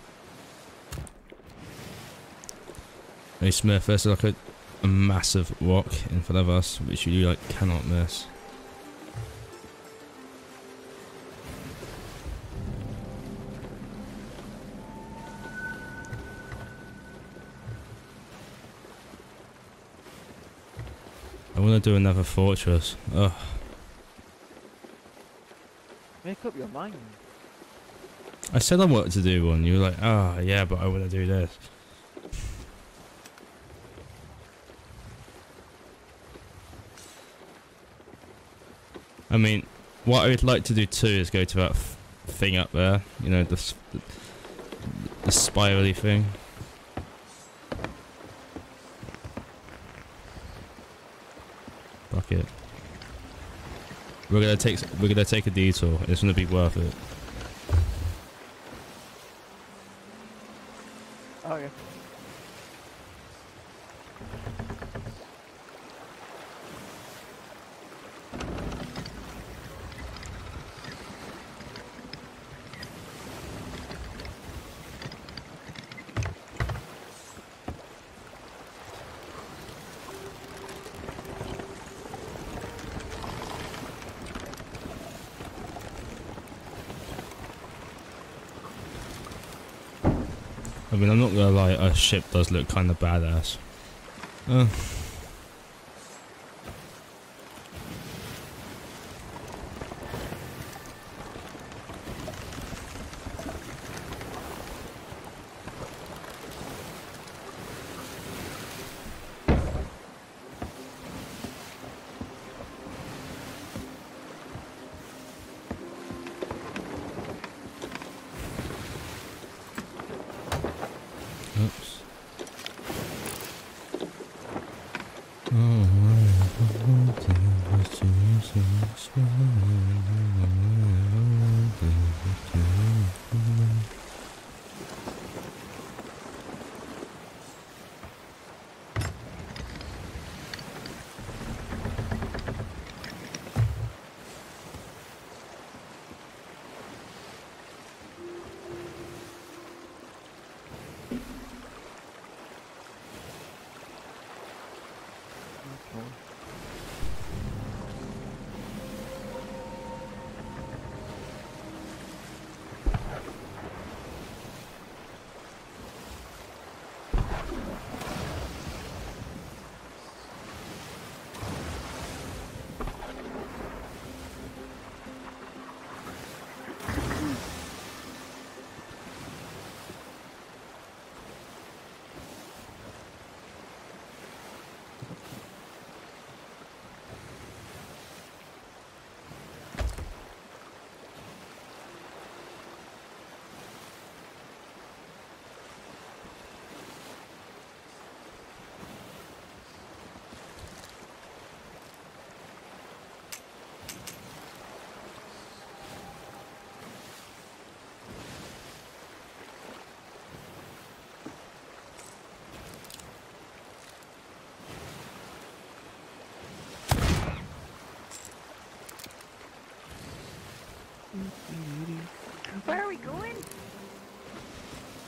Hey Smith, there's like a massive rock in front of us, which you like cannot miss. I want to do another fortress. Ugh. Make up your mind. I said I wanted to do one. You were like, ah, oh, yeah, but I want to do this. I mean, what I would like to do too is go to that thing up there. You know, the spirally thing. Fuck it. We're gonna take a detour. It's gonna be worth it. Oh yeah. I mean, I'm not gonna lie, our ship does look kind of badass.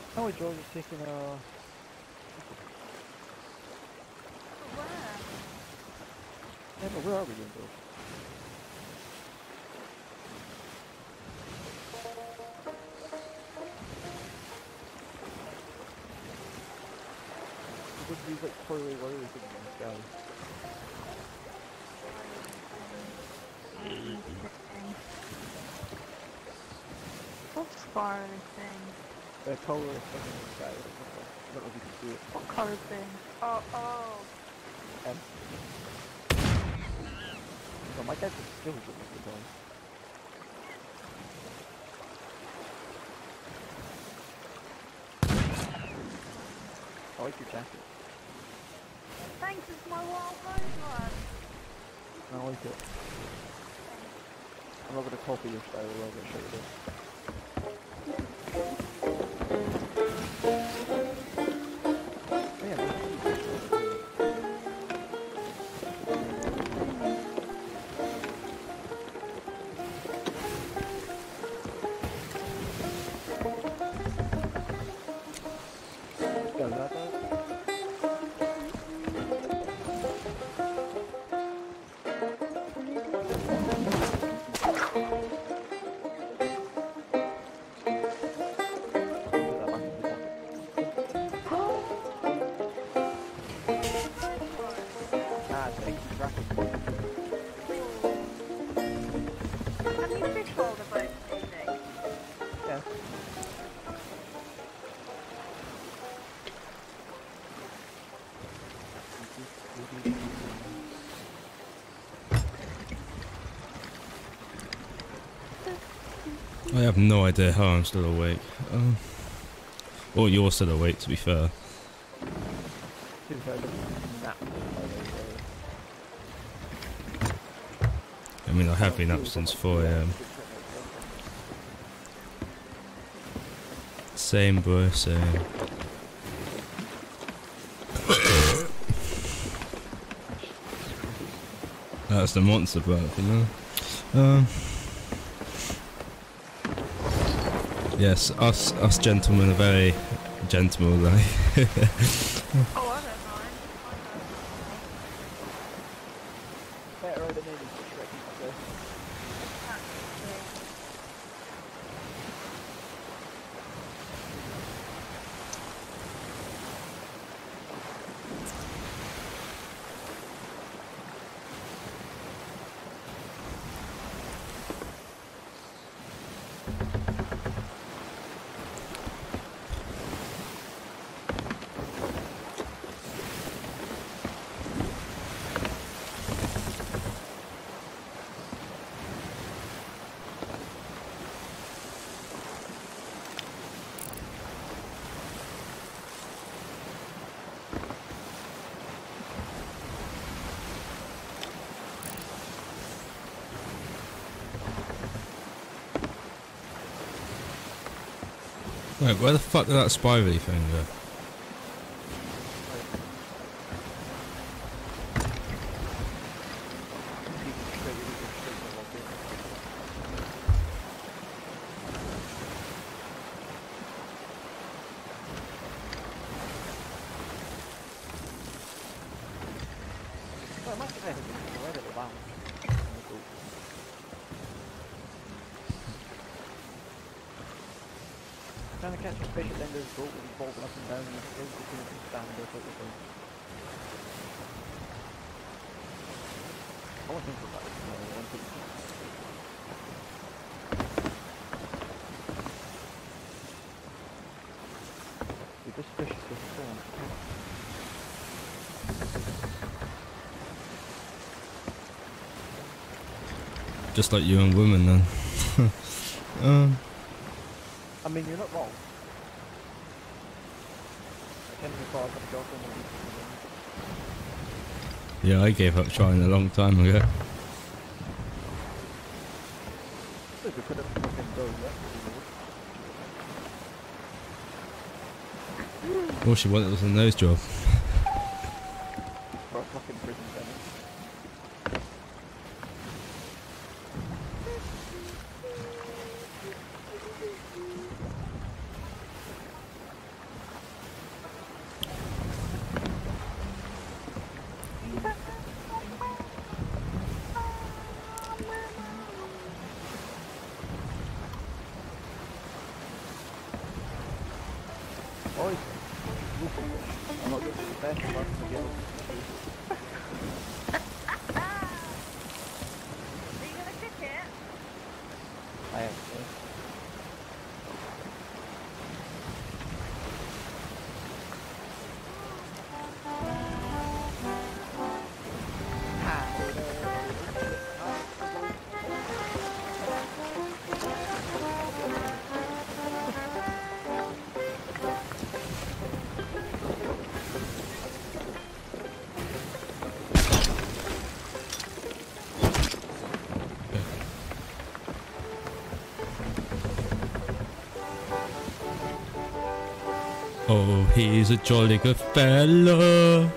Oh, George is taking a... Where? Yeah, but where are we going, George? Would these like twirly whirly things in the sky? What spiraling thing? The colour of something in the sky. I don't know if you can see it. What colour thing? Oh, oh. Well, my dad's just still with me the time. I like your jacket. Thanks, it's my wild home one. I like it. I'm not going to copy your style, I'm going to show you this. Can you fish bowl the boat, Stevie? Yeah. I have no idea how I'm still awake. Or you're still awake, to be fair. I mean, I have been up since 4 AM. Same, bro, same. That's the monster part, you know? Yes, us gentlemen are very gentlemanly. Oh, I don't mind. Better than any tricky stuff. Wait, where the fuck did that spirally thing go? Trying to catch a fish at the end of the boat with his bobbing up and down and his gills just going to stand there sort of thing. I want to think about it. I want to Dude, this fish is just so unfair. Just like you and women then. I mean, you're not wrong. I tend to fall off the girlfriend. Yeah, I gave up trying a long time ago. Look, we could have fucking done that. All she wanted was a nose job. For a fucking prison sentence. Oi. I'm not getting the best of us to go. Are you gonna kick it? I am. Oh, he's a jolly good fella.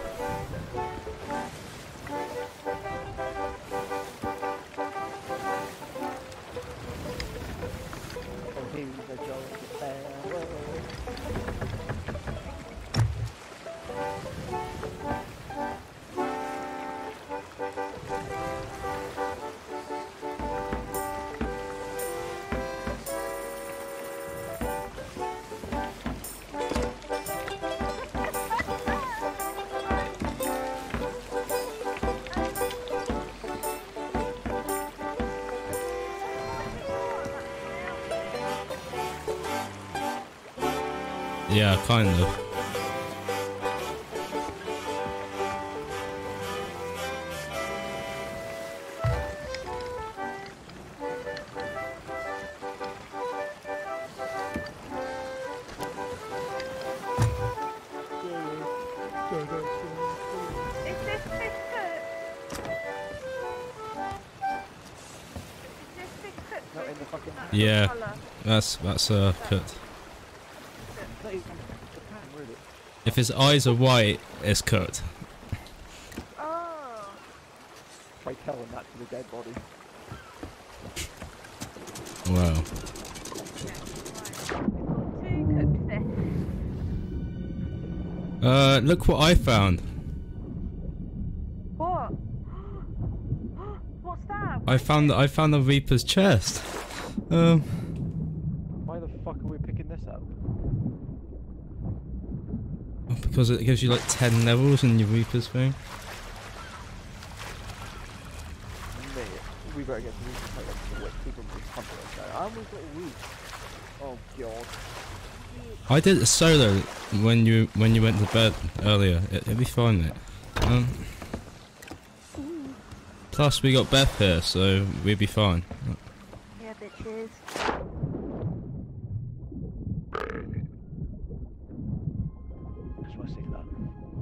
Yeah, kind of. Is this fish cooked? Is this fish cooked? Not in the fucking pan. Yeah, Colour? that's cooked. Not even the pan, really. If his eyes are white, it's cooked. Oh. Try telling that to the dead body. Wow. Okay, right. We've got 2 cooked fish. Look what I found. What? What's that? I found the Reaper's chest. Why the fuck are we picking this up? Because it gives you like 10 levels in your Reaper's thing. Mate, we better get to these fight like the wet people with hunter like that. I almost got a week. Oh god. I did it solo when you went to bed earlier. It'd be fine, mate. Plus we got Beth here, so we'd be fine. Yeah, bitches. Just want to see that.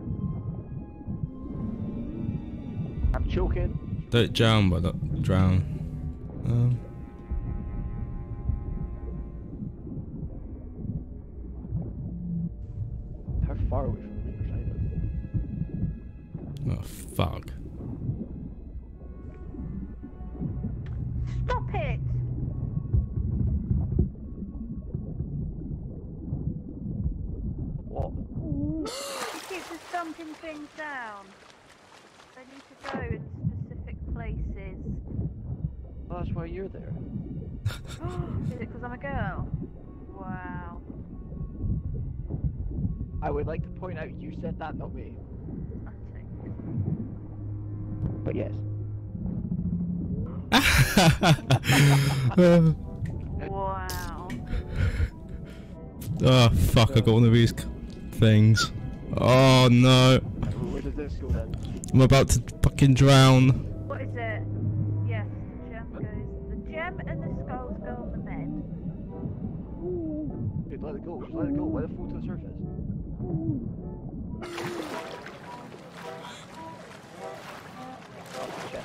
I'm choking. Don't drown, but don't drown. How far away from the Reaper's Island? Oh fuck. Stop it! What? He keeps just dumping things down. They need to go in specific places. Well, that's why you're there. Is it because I'm a girl? Wow. I would like to point out you said that, not me. I take it. But yes. Wow. Oh fuck, I got one of these things. Oh no. Where does this go then? I'm about to fucking drown. What is it? Yes, the gem and the skulls go on the bed. Dude, let it go. Just let it go. Let it fall to the surface. Chest.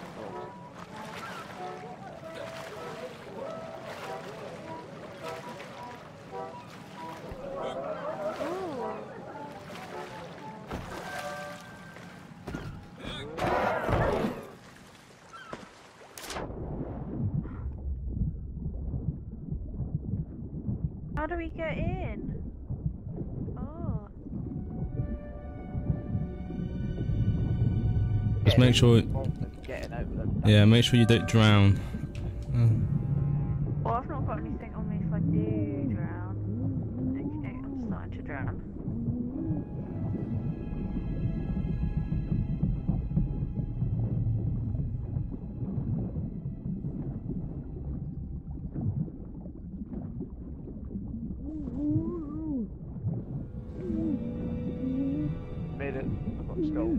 How do we get in? Oh. Just make sure. Getting out with them. Yeah, make sure you don't drown. Well, I've not got anything on me if I do drown. Okay, I'm starting to drown down. Made it. I've got the skull.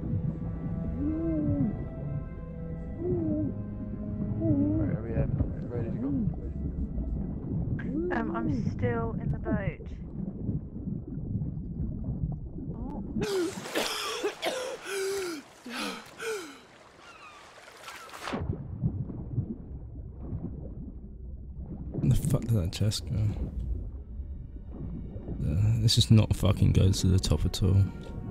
Right, are we ready to go? I'm still in the boat. Oh. Where the fuck did that chest go? This is not fucking goes to the top at all.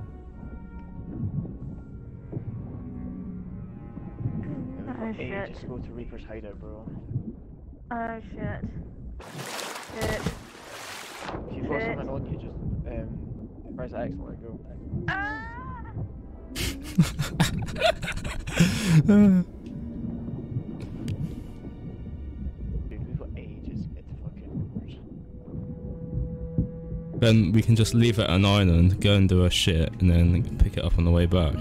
Oh shit. Just go to Reaper's hideout, bro. Oh shit. Shit. If you've got something on you, just press X and let it go. Ah! Dude, we've got ages to get to fucking Reaper's. Then we can just leave it at an island, go and do our shit, and then pick it up on the way back.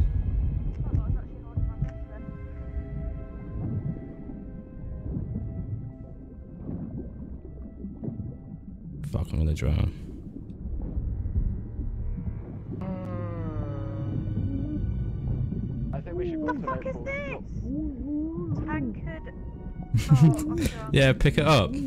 Fuck, I'm gonna drown. I think we should go to What the fuck is Outpost. this? Tankard. Oh, I'm sure. Yeah, pick it up.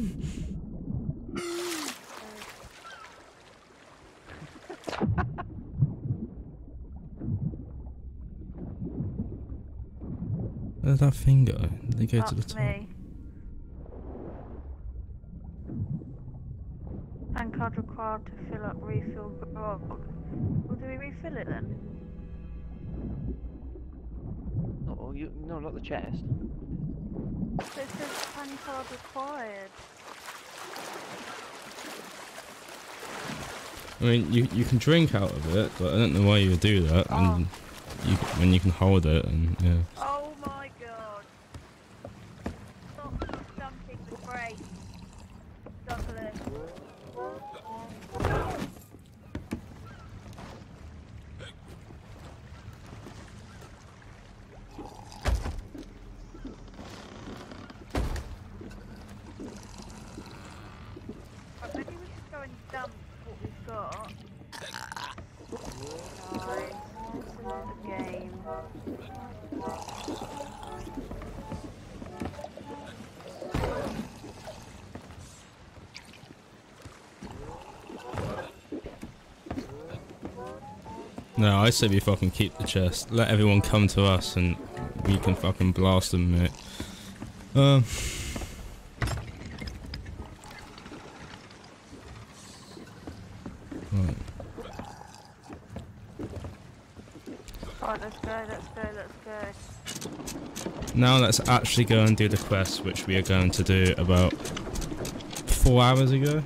Where did that thing go? Did they go to the That's top? me. Tankard required to fill up refill grog. Well, do we refill it then? No, not the chest. So it says tankard required. I mean, you can drink out of it, but I don't know why you would do that. Oh. And when you can hold it, and yeah. Oh my god. Stop dumping the crate. Double it. Right, maybe we should go and dump what we've got. Right, this is the game. No, I say we fucking keep the chest. Let everyone come to us, and we can fucking blast them, mate. Right. Right, let's go. Now let's actually go and do the quest, which we are going to do about 4 hours ago.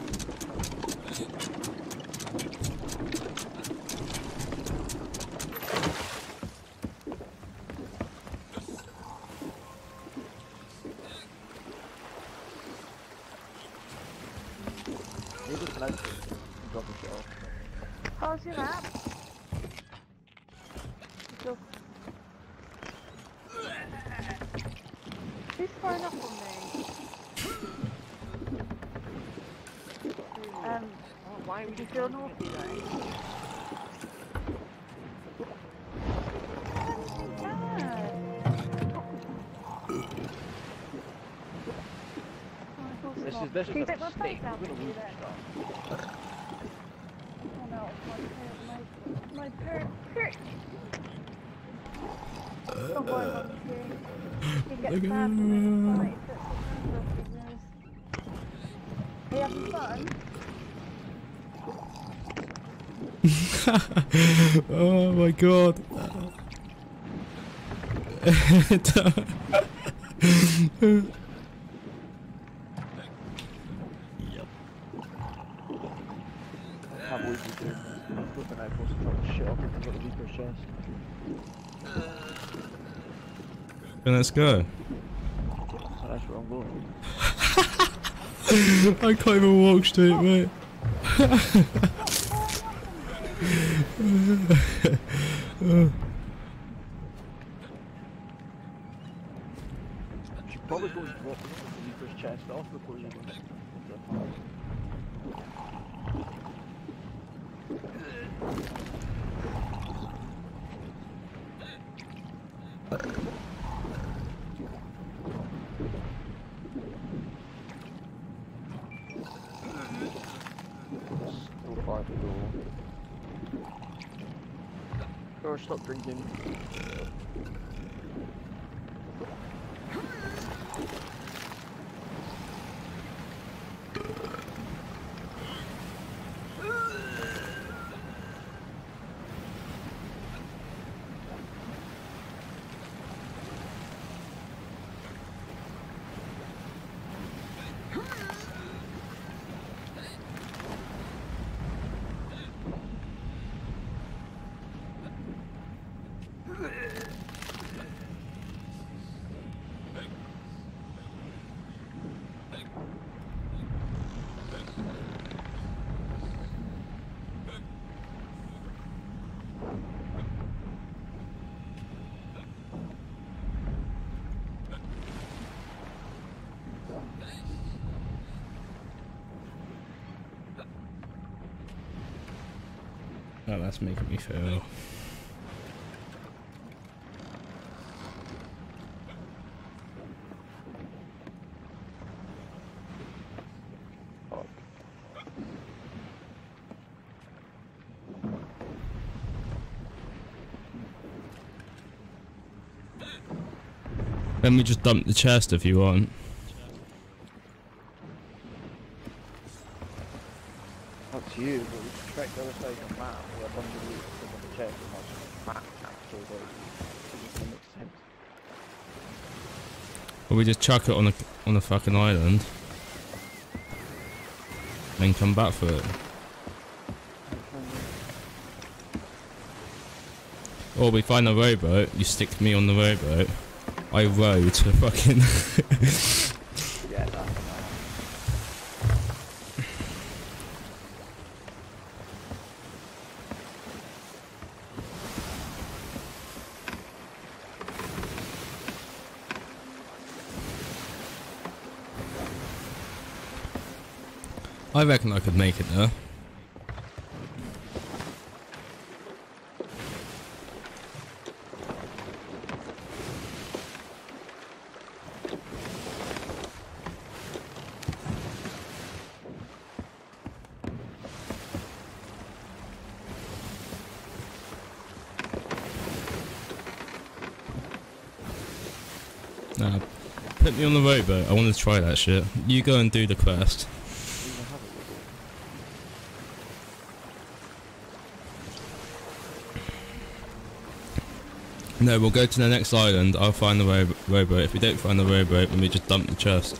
Maybe tonight, drop the shit off. How's your map? Look. Who's throwing up on me? Why Did you feel naughty though? This is Can you a take my mistake. plate down We're gonna for me lose then? stuff. Oh no, my perk. Don't worry, Monkey. He gets Look at bad him. from this fight. Are you having fun? Oh my god. Can't believe we do. I'm flipping Outpost and drop the shit off and got the Reaper's chest. Then let's go. So that's where I'm going. I can't even walk straight, mate. Should probably go and drop the Reaper's chest off before you go into the park. Still far to go. Or stop drinking. Oh, that's making me feel. Let me just dump the chest if you want. Up to you, but we can track the other side of the map where a bunch of loot is on the chest and that's map actual like, it doesn't make sense. Or we just chuck it on a fucking island. Then come back for it. Or we find a rowboat, you stick me on the rowboat. I row to fucking Yeah, that's nice. I reckon I could make it there. Nah, put me on the rowboat. I want to try that shit. You go and do the quest. No, we'll go to the next island. I'll find the rowboat. If we don't find the rowboat, then we just dump the chest.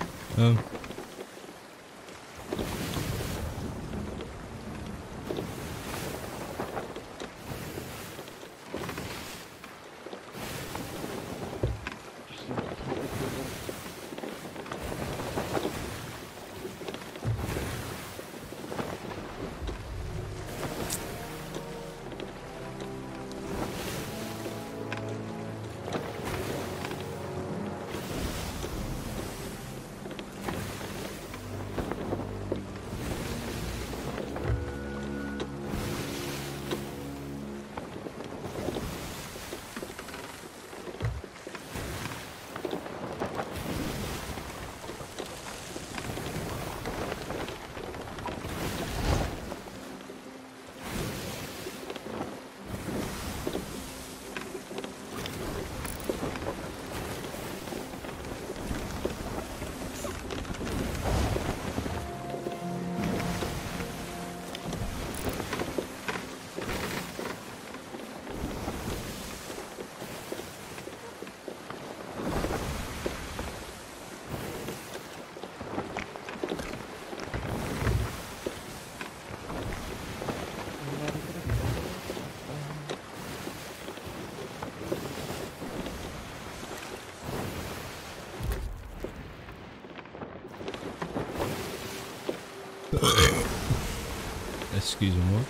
Excuse me, what?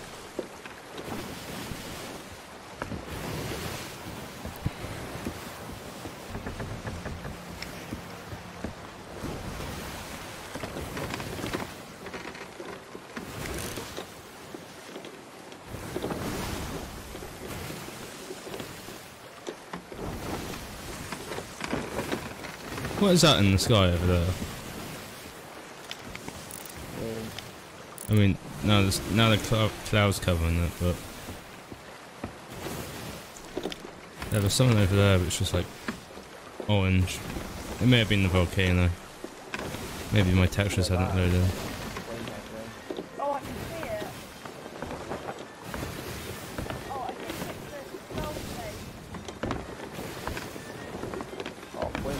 What is that in the sky over there? I mean, now the clouds covering it, but there was something over there which was like orange. It may have been the volcano. Maybe my textures hadn't loaded. Oh, I can see it. Oh, I think it's the snow place. Oh, wait.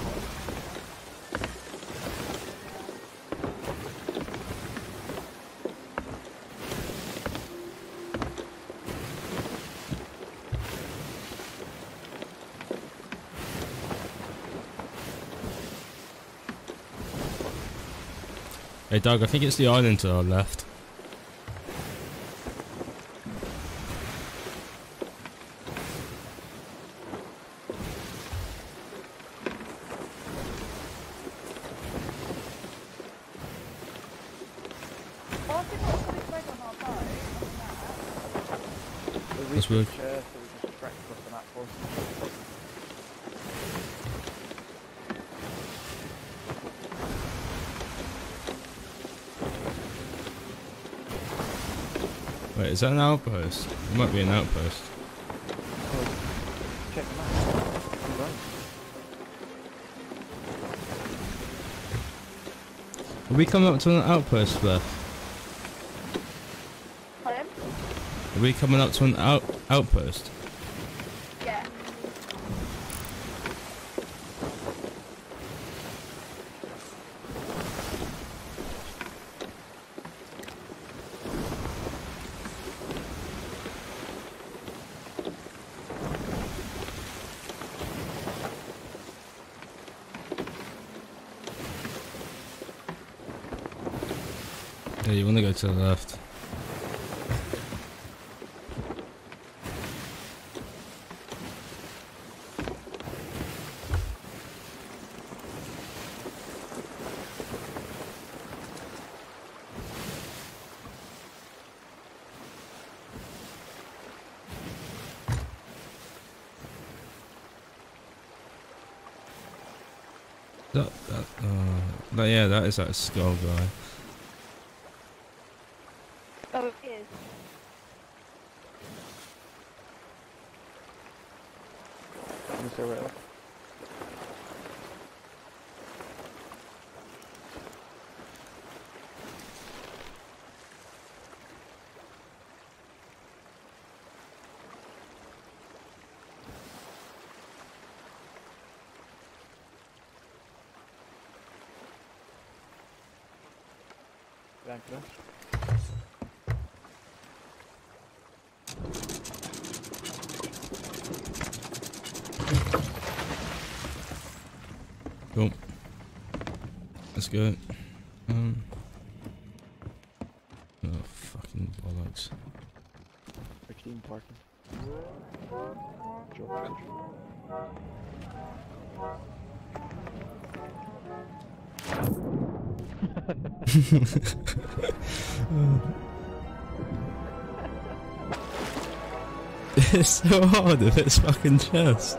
Hey Doug, I think it's the island to our left. Oh, I think what's this leg on our boat? That's weird. So we just track across the map for us. Wait, is that an outpost? It might be an outpost. Check the map. Are we coming up to an outpost left? Pardon? Are we coming up to an outpost? Yeah. Yeah, you want to go to the left. Yeah, that is that skull guy. Oh, it is. Mr. Rail. Thank you. Cool. Let's go. Oh, fucking bollocks. 16 parking. It's so hard if it's fucking chest.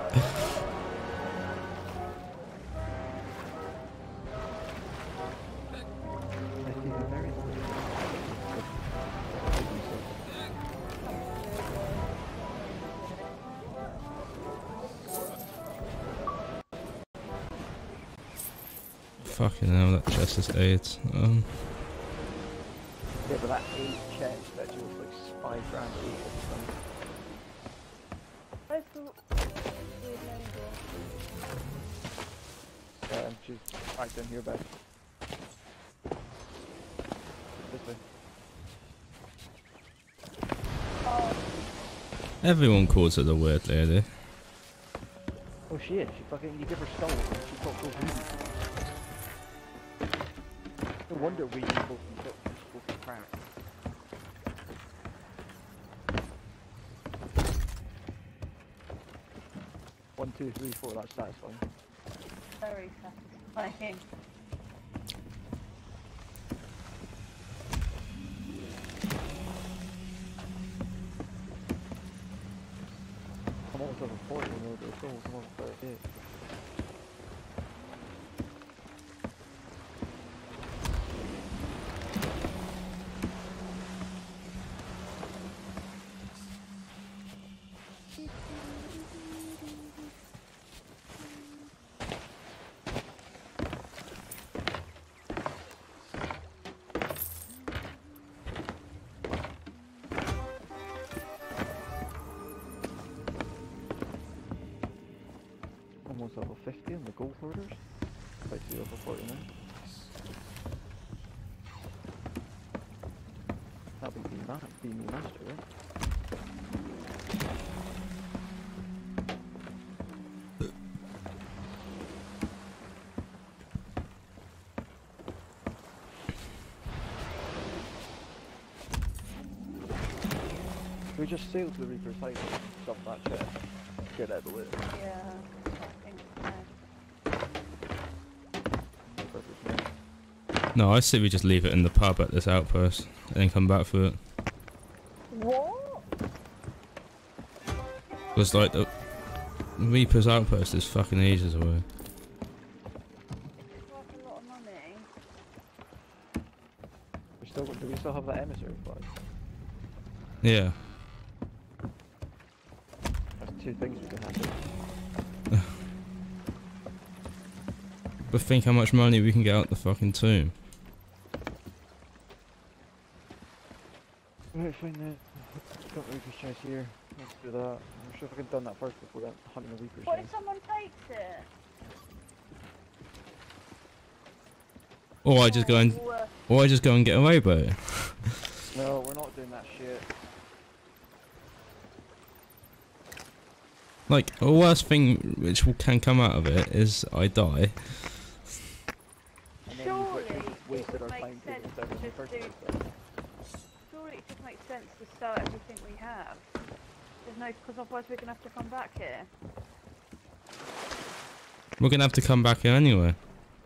Fucking hell, that chest is 8. Yeah, but that 8 chest, that's just like 5 grand each. Where's the weird lady? She's right down here, back. This way. Oh, Everyone calls her the weird lady. Oh, she is. She fucking, you give her stone. She's got so greedy. No wonder we both crown. 1, 2, 3, 4. That's satisfying. Very satisfying. I'm almost over 40 and all those souls. I'm over 38. Almost level 50 on the gold hoarders. About to be level 40 now. That'll be me master, right? We just sail to the Reaper's Hideout, dump that chest, get out of the way. Yeah, I think so. No, I say we just leave it in the pub at this outpost and then come back for it. What? Because like the Reaper's outpost is fucking ages away. It's worth a lot of money. Do we still have that emissary flag? Yeah. That's 2 things we can handle. But think how much money we can get out the fucking tomb. Right, fine then. Got the Reaper's chest here. Let's do that. I'm sure if I could have done that first before that hunting the Reaper's What chest. if someone takes it? Or I just go and get away by it. No, we're not doing that shit. Like, the worst thing which can come out of it is I die. And then Surely we just wasted it our would time make taking sense stuff in the to first just place. Surely it just makes sense to sell everything we have. There's no, because otherwise we're gonna have to come back here. We're gonna have to come back here anyway.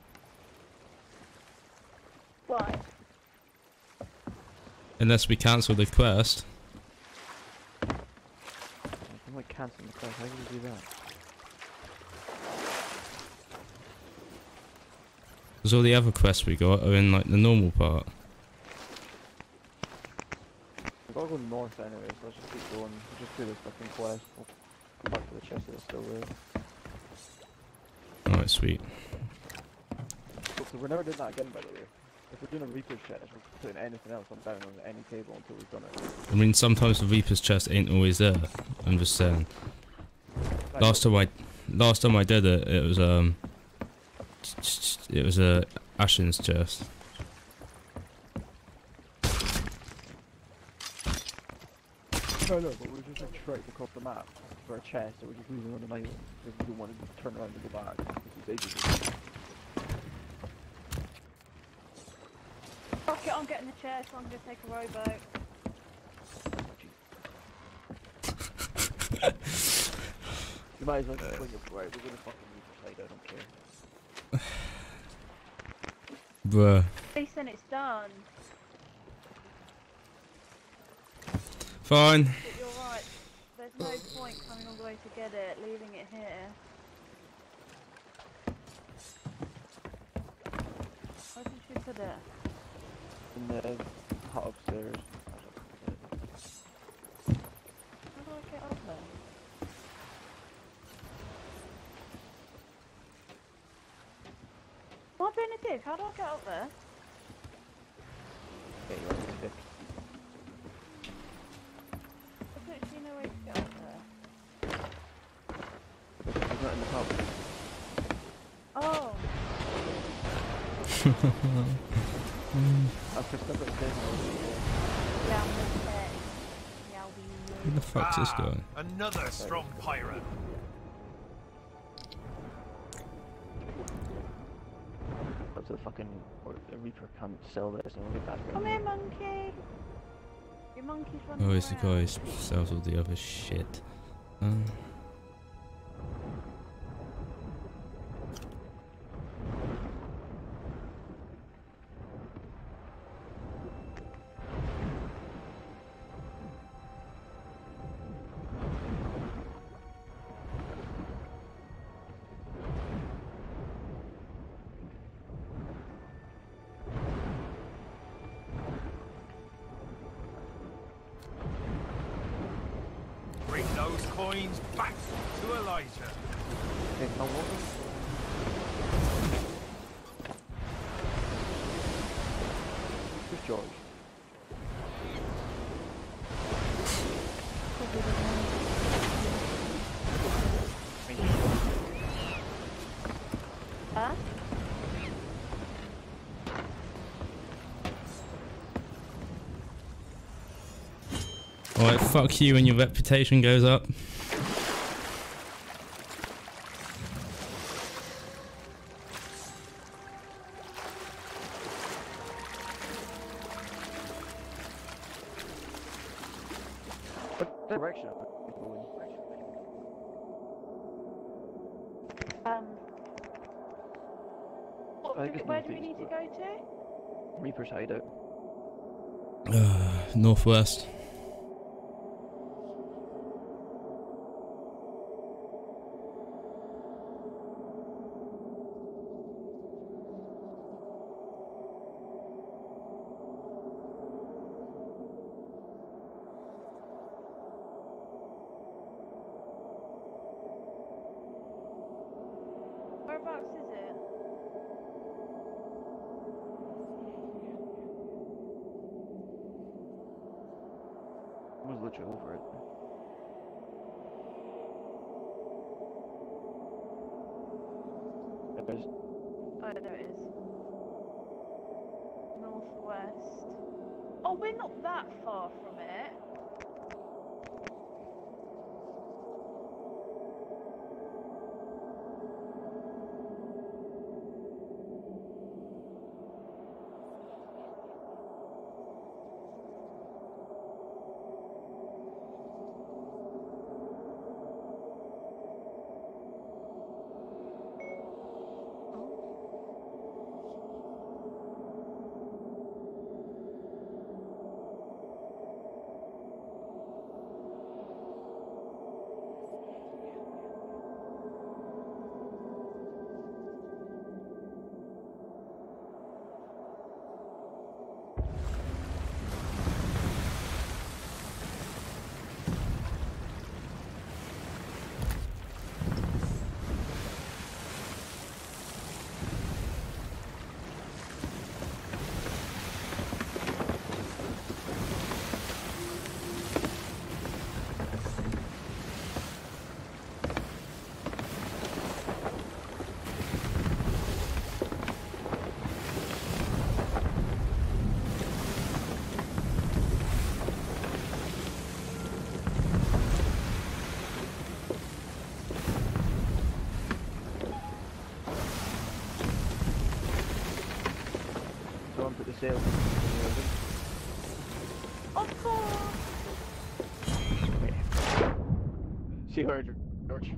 Why? Unless we cancel the quest. I'm like cancelling the quest. How do you do that? Because all the other quests we got are in like the normal part. We've got to go north anyway, so let's just keep going. We'll just do this fucking quest. We'll go back to the chest that's still there. Alright, sweet. So we're never doing that again, by the way. If we're doing a Reaper's chest, we're putting anything else on down on any table until we've done it. I mean, sometimes the Reaper's chest ain't always there. I'm just saying. Last time I did it, it was a Ashen's chest. No, but we're just like straight across the map for a chest that we're just leaving on an island because we don't want to turn around and go back. This is ages. Fuck it, I'm getting the chair, so I'm gonna take a rowboat. You might as well just swing it right. We're gonna fucking leave the side. I don't care. Bruh. Jason, it's done. Fine. But you're right. There's no point coming all the way to get it, leaving it here. Where did you put it? In the hut upstairs. How do I get up there? Am I being a dick? How do I get up there? Yeah, you're on the dick. There's literally no way to get up there. He's not in the pub. Oh! I've just never been Yeah, I'm gonna say. Yeah, I'll be Who the fuck's this guy? Another strong pirate. up to the fucking the Reaper can't sell this and we'll get that. Come here, monkey! Your monkey's running Oh, it's the guy around. who sells all the other shit. coins back to Elijah. There's no water. Just George. Huh? Alright, fuck you when your reputation goes up. What direction are we going? Where do we need to go to? Reaper's hideout. Northwest. Whereabouts is it? I was literally over it. There's Oh, there it is. Northwest. Oh, we're not that far from it. someone put the sail. Of course! See her, George.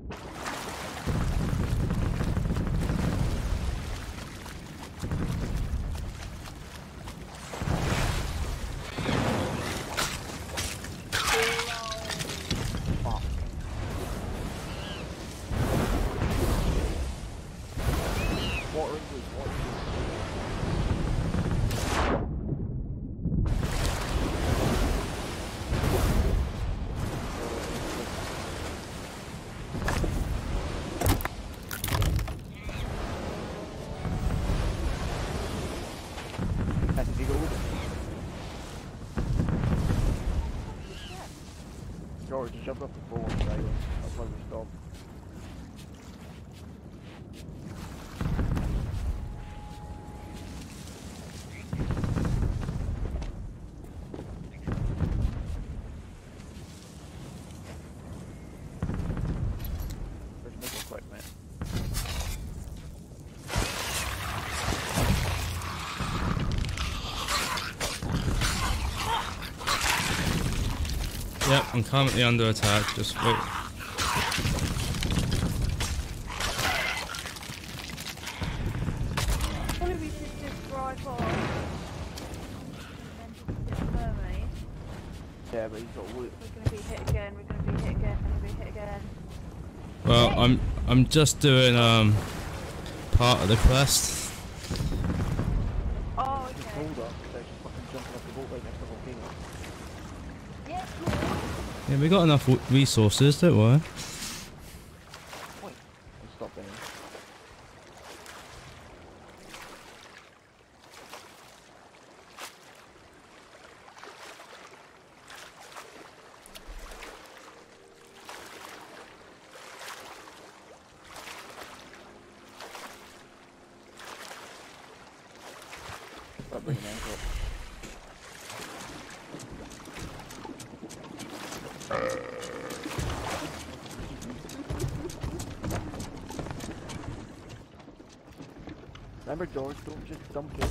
George, you jumped off the boat and died. That's why we stopped. There's no equipment. Yep, I'm currently under attack, just wait. Probably we should just drive off. And then just get mermaid. Yeah, but he's got loot. We're gonna be hit again, we're gonna be hit again, we're gonna be hit again. Well, I'm just doing part of the quest. Oh, Just okay. hold up, because I just fucking jumping off the boat right next to the volcano. Yes, Lord. Yeah, we got enough resources, don't worry. Point. I'll stop there. Stop bringing it up. Remember, George, don't just dump it.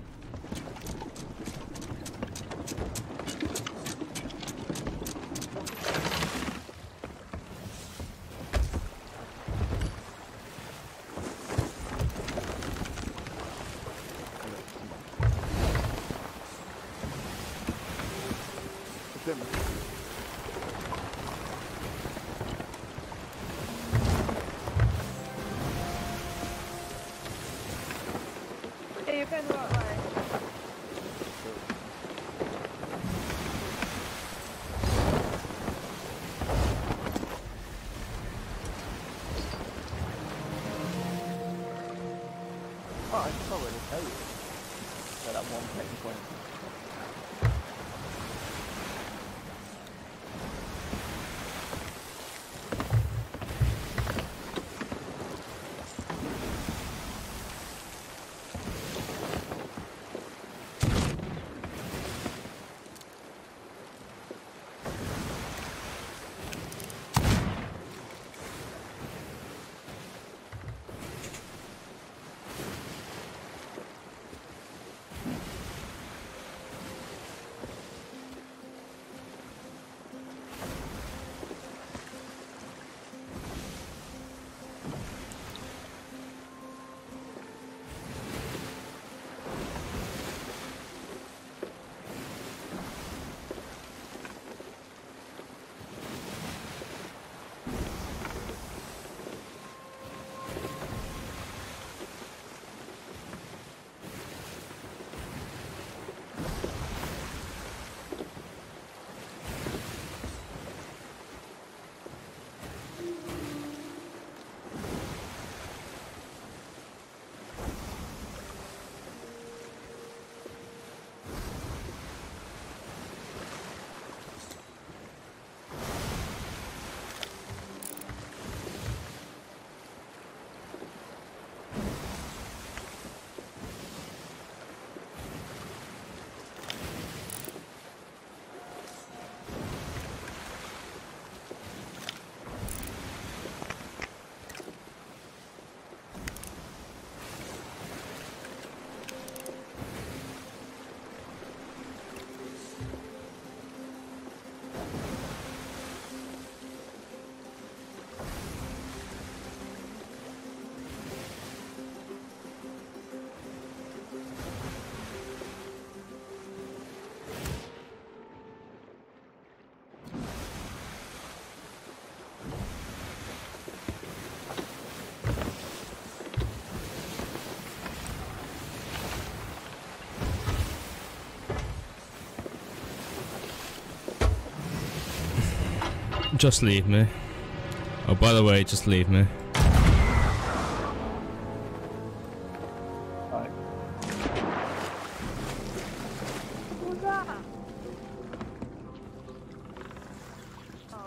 Hey, you're going the right way. Oh, I can't really tell you. That one second point. Just leave me. Oh, by the way, just leave me. Alright. Who's that? Oh.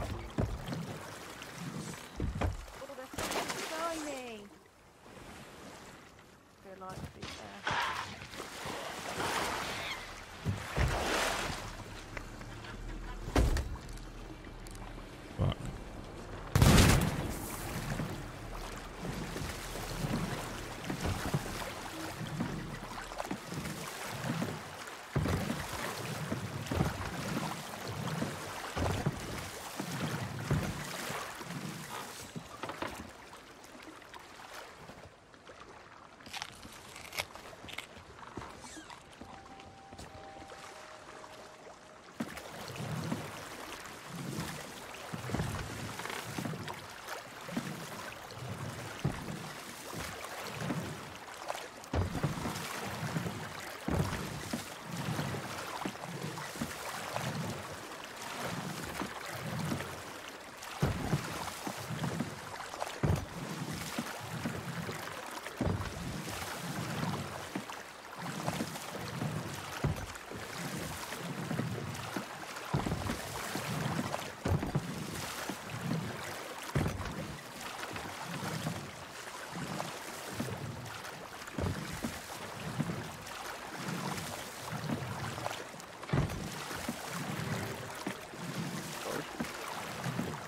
Oh, they're shiny. Feel like to be fair. Fuck.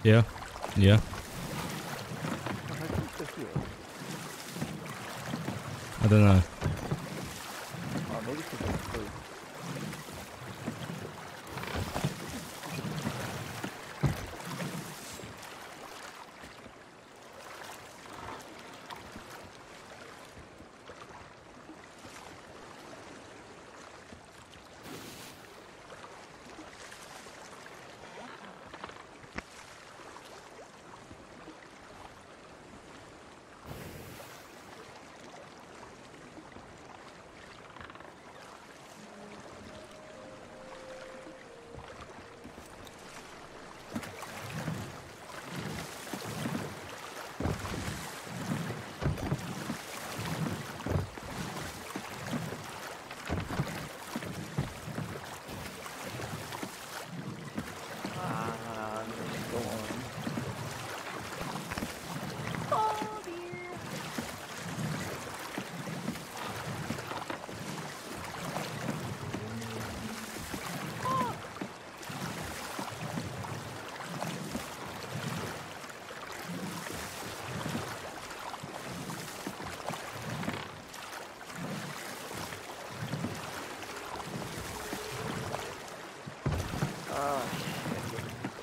Yeah. Yeah. Oh, how can you still hear it? I don't know. Oh, maybe it's because it's free. Go on. Oh dear. Oh. Ah, shit.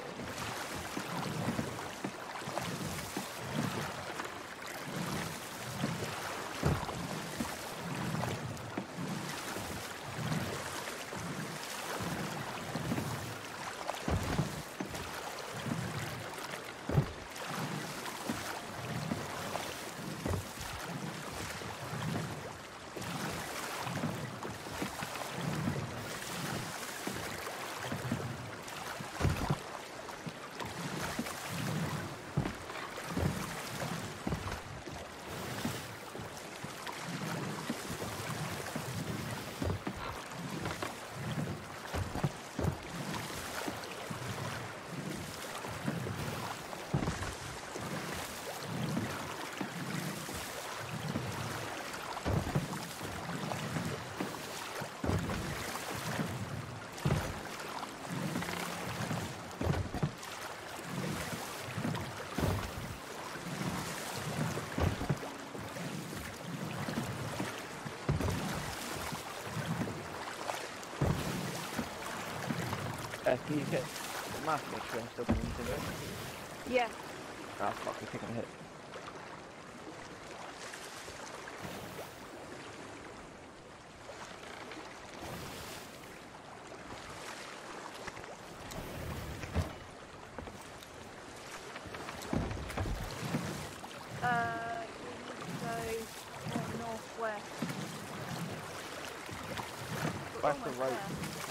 Can you hit the map, make sure I'm still going into it? Yeah. Ah, fuck, we're taking a hit. We need to go northwest. We're West or almost right?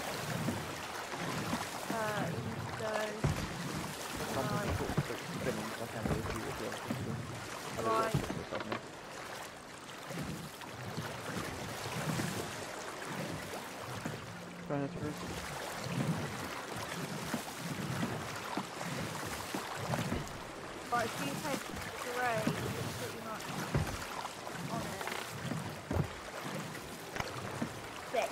there. We need to go Something right. spinning, so I can't really see what you're doing. I don't know Right. what's happening. Trying to turn. Right, if you head straight, it's pretty much on it. Six.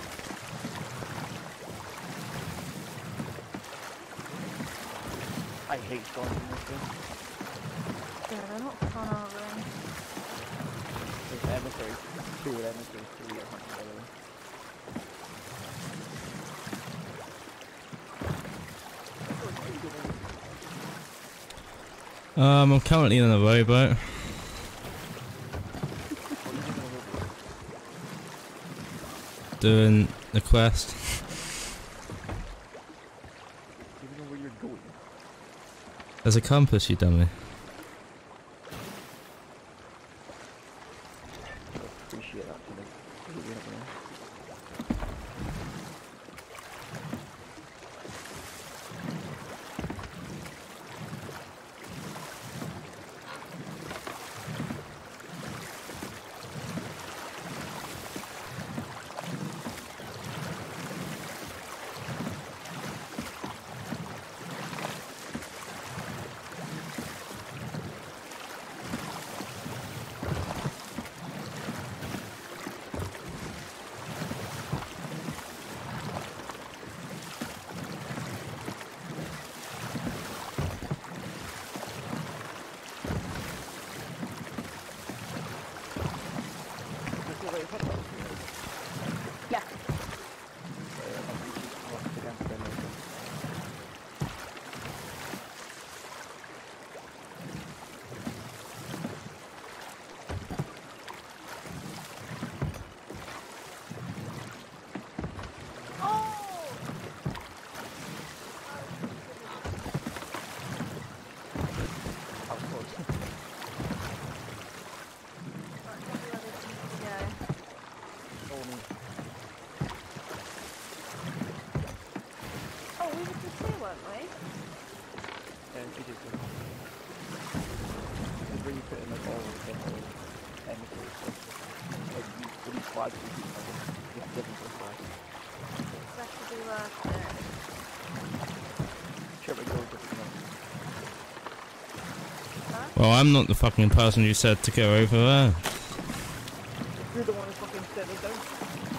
I hate storms in this game. Yeah, they're not fun, are they? There's emissaries, 2 emissaries, 3 or something, by the way. I'm currently in a rowboat. Doing the quest. Do you know where you're going? There's a compass, you dummy. Appreciate that, Philip. It's where you put in like all the chemicals and stuff. Like you release flags and keep them. Just different for flags. That should be worth it. Sure, but go different. Huh? Well, I'm not the fucking person you said to go over there. You're the one who fucking set it down.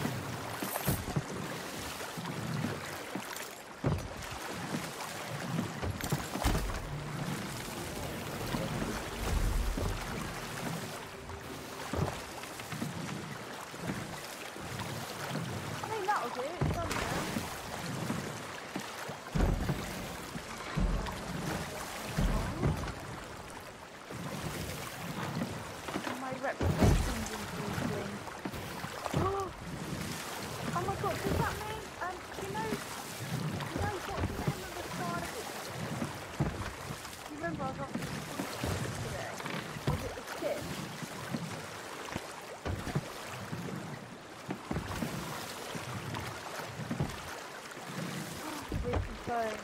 I mean, that'll do. It's done now. My reputation's increasing. Oh my god, does that mean, you know what's the name of the carnival? You remember I was off today? Was it the ship? Reconfirmed.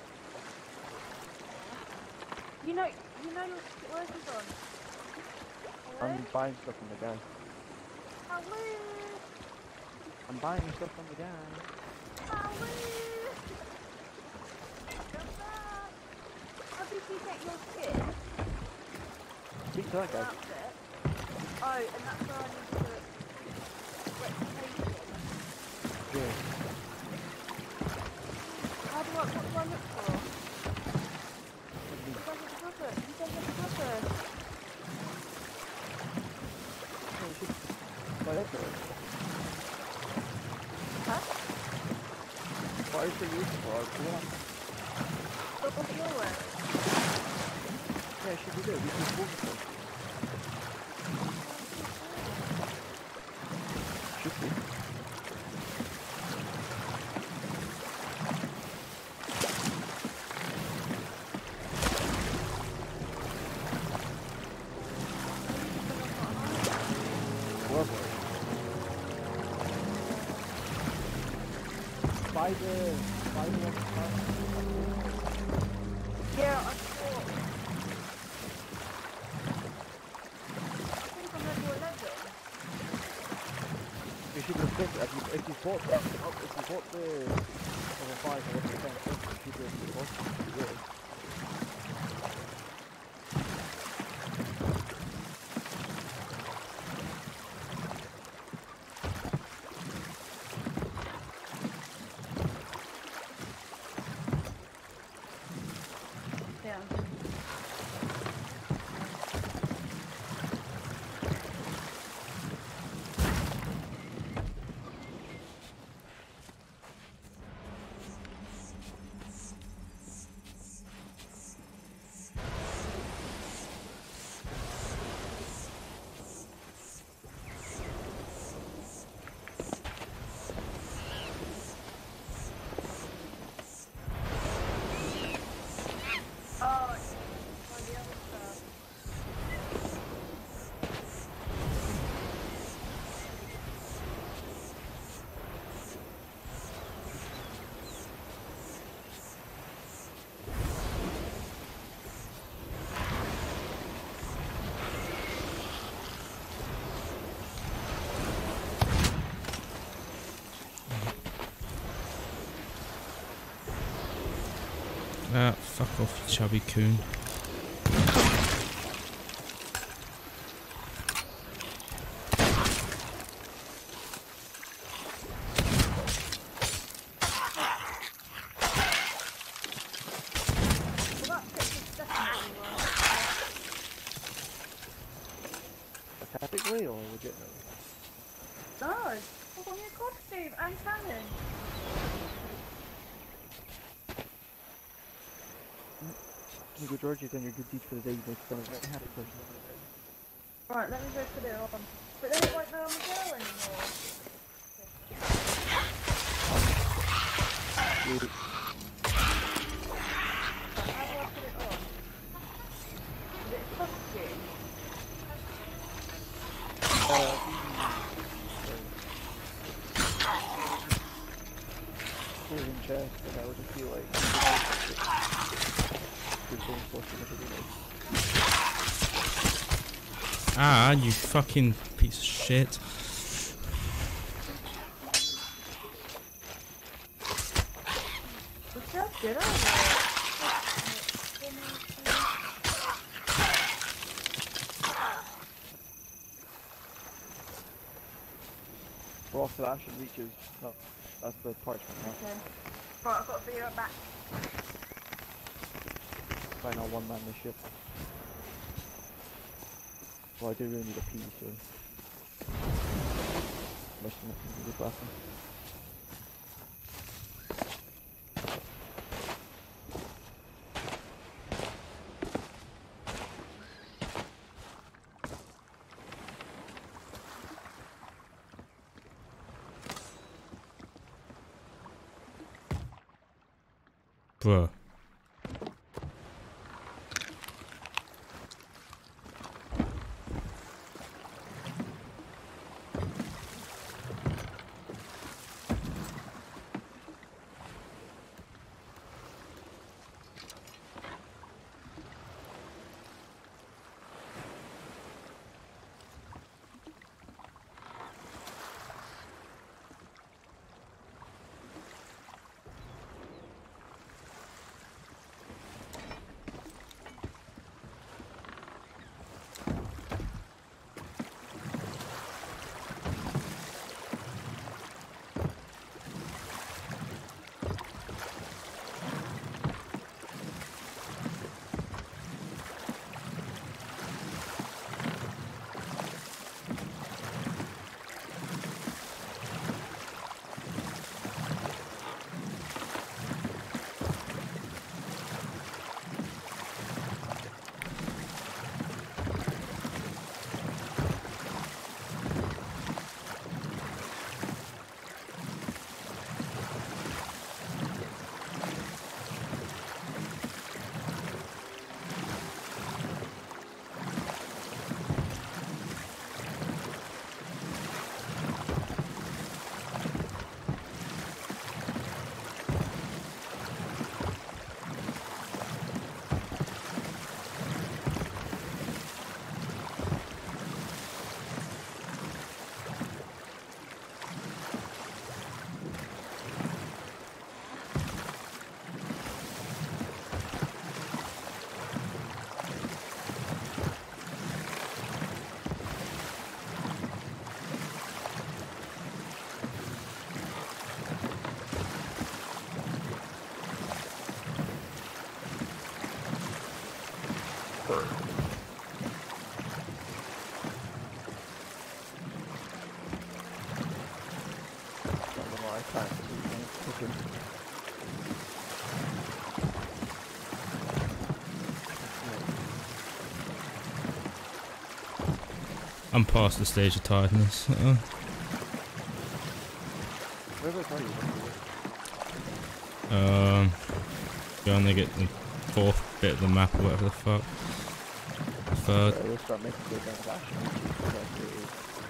You know your where's it gone? I'm buying stuff from the guy. How weird! I'm buying stuff from the guy. How weird! Come back! How did you get your skin? Speak to that guy. Outfit? Oh, and that's where I need to reputation. Yeah. What do I look for? He doesn't have it. He doesn't have it. Buy that for us. Huh? What is the use for? Yeah. Look what you're wearing. Yeah, it should be good. We can walk for it. Should be. Buy the one. Yeah, I thought. I think I'm level 11. You should have picked it. If you bought the level 5 or level 10, you should be able to bought it. Really. Yeah. Oh, it's on the other stuff. Ah, fuck off, you chubby coon. Well, that fits is definitely wrong. Tactically or legitimately? No, look on your costume and cannon. You go Georgie, done your good deed for the day, you make some very happy person. Right, let me go put it on. But then it won't know I'm a girl anymore. Read it. Right, how do I put it on? Is it costume? In chest, and I would just be like, Good going for it. Ah, you fucking piece of shit. What's up, get over We're off to the Ashen Reaches. No, that's the parchment now. Okay. Right, I've got to be right back. Right now, one man the ship. Well, I do really need a pee, so. Must have to the bathroom. Bruh. I'm past the stage of tiredness. Going to get the fourth bit of the map or whatever the fuck. Third. We'll start making good down the Ashen Reaches.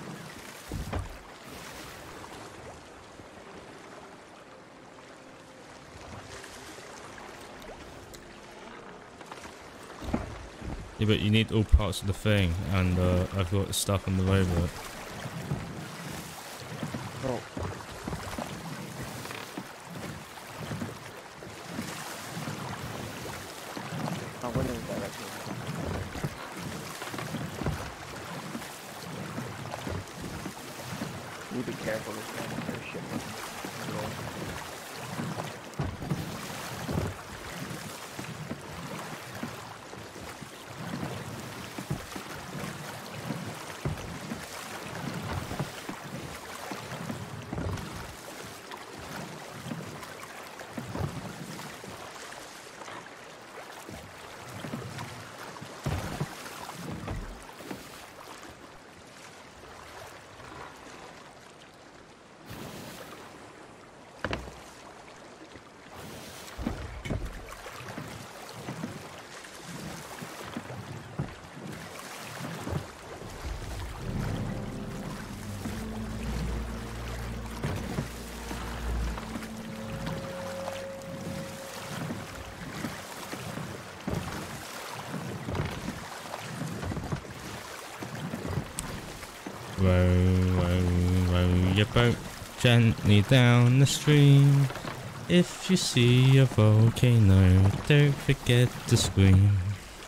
Yeah, but you need all parts of the thing, and I've got stuff on the robot. Oh. I'm going in the direction. You be careful with their ship. row your boat gently down the stream. If you see a volcano, don't forget to scream.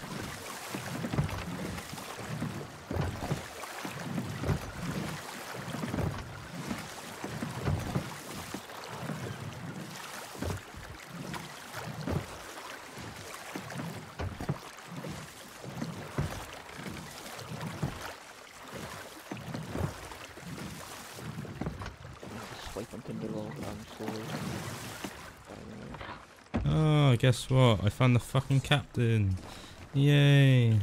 Swipe onto middle sword. Oh, guess what? I found the fucking captain. Yay.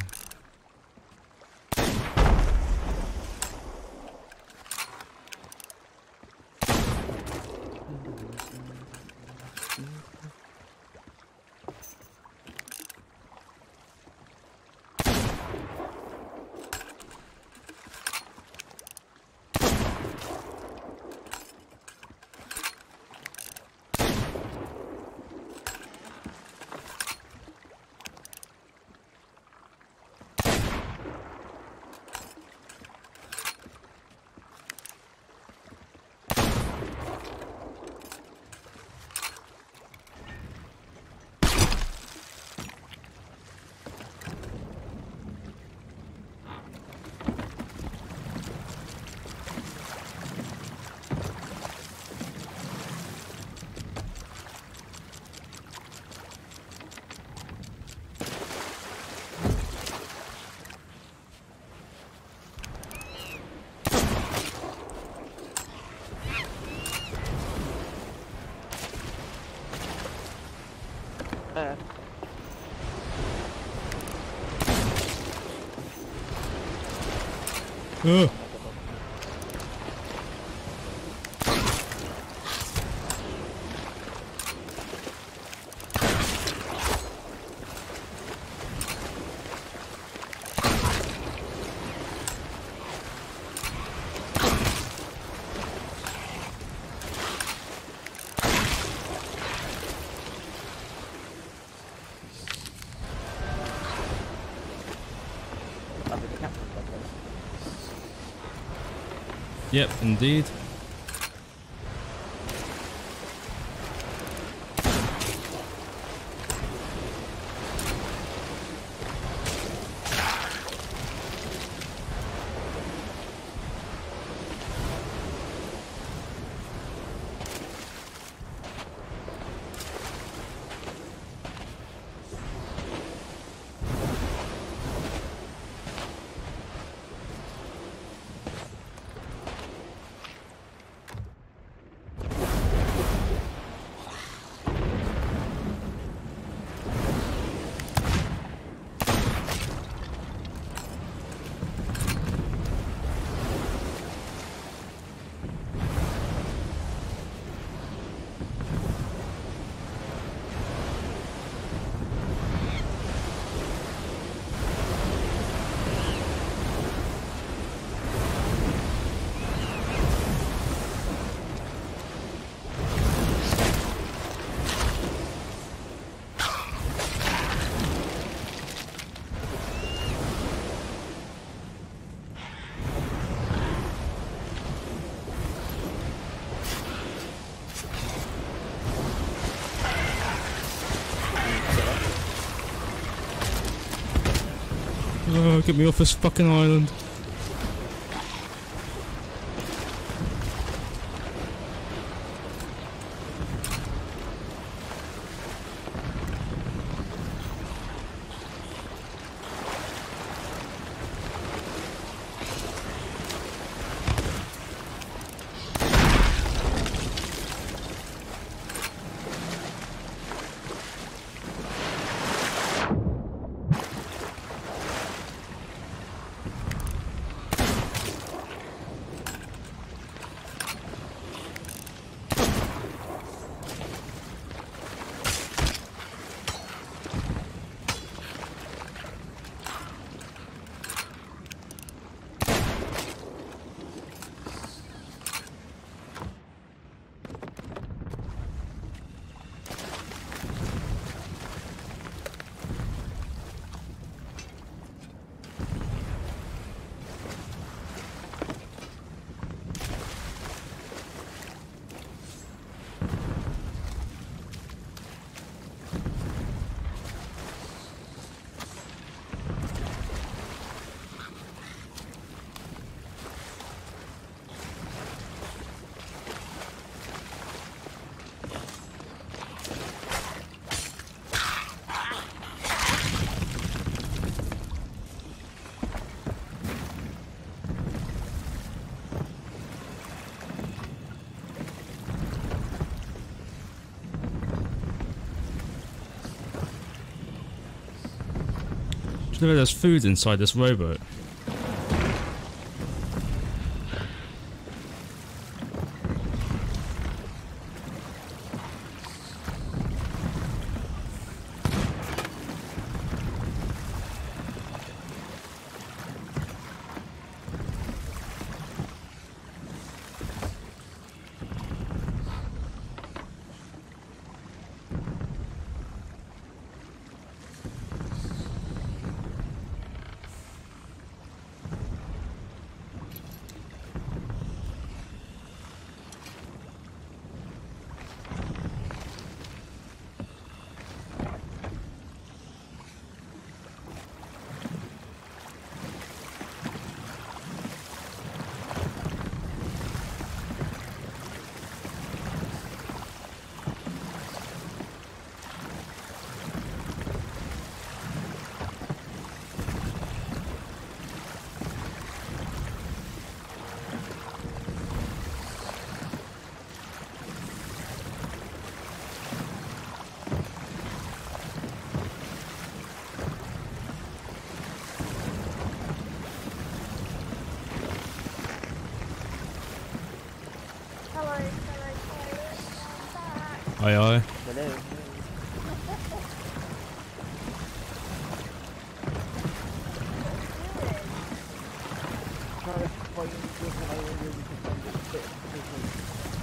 Oh. Yep, indeed. Oh, get me off this fucking island. Do you know there's food inside this rowboat? Aye aye. Hello. Trying to find this and I wonder if we can find this bit of business.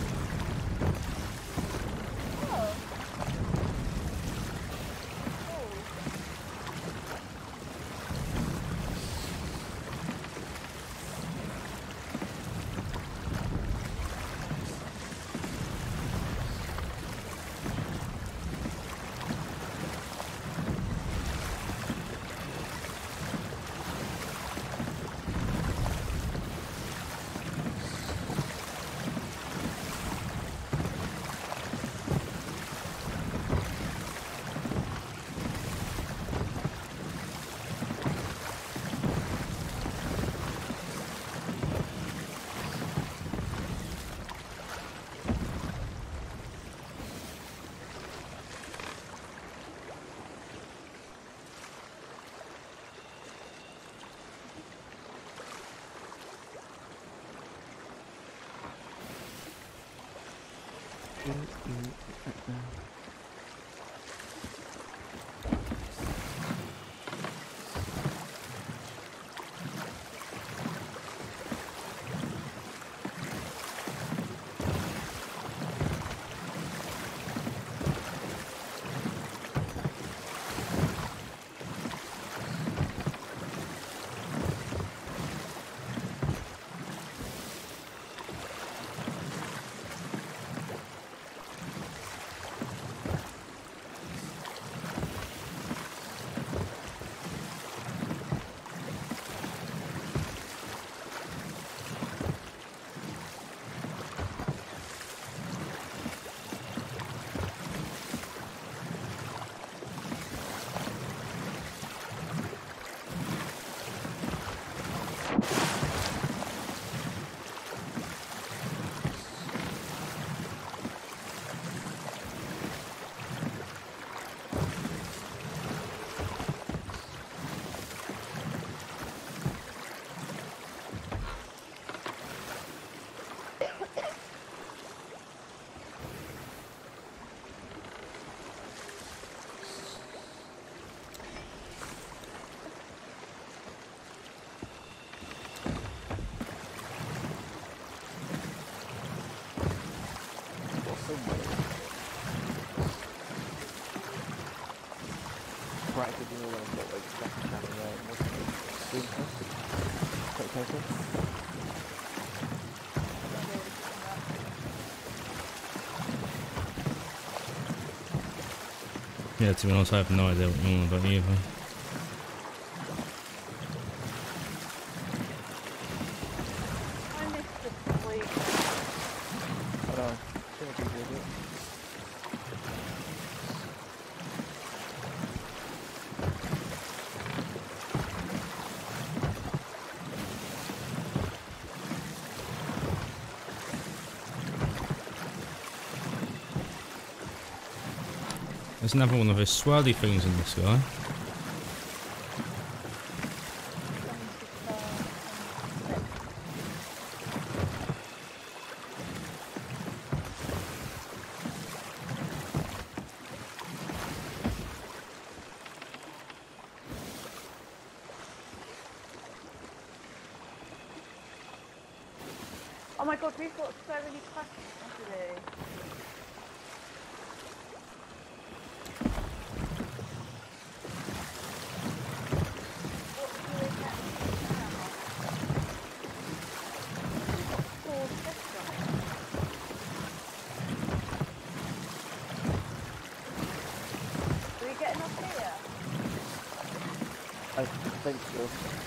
Practically all I've got like stuff in that and what's doing stuff. Quite careful. Yeah, to be honest, I have no idea what you're on about either. I missed the sleep. I know. It's gonna be good. There's another one of those swirly things in the sky. Oh my god, we've got so many questions to do. What do we get now? We've got 4 steps on it. Do we get enough here? I think so.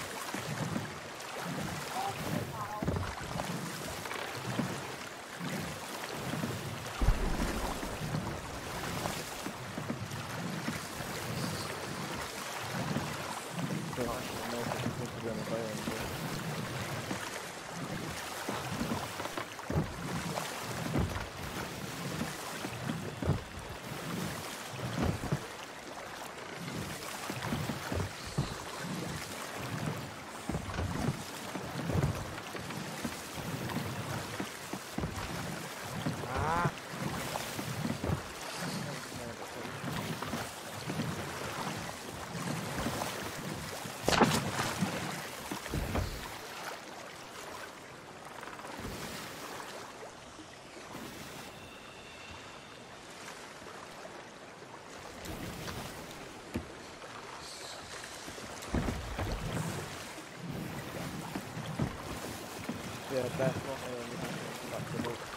Yeah, that's not my only that's the boat.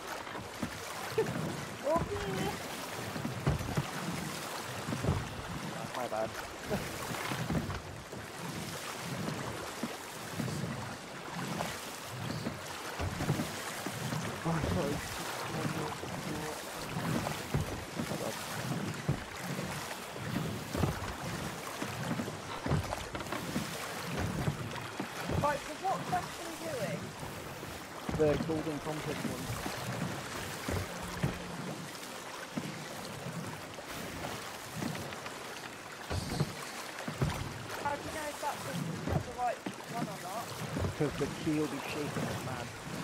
Okay. My bad. Oh, sorry. My bad. Right, so what quest are we doing? The golden compass one. How do you know if that's the right one or not? Because the key will be shaking like mad.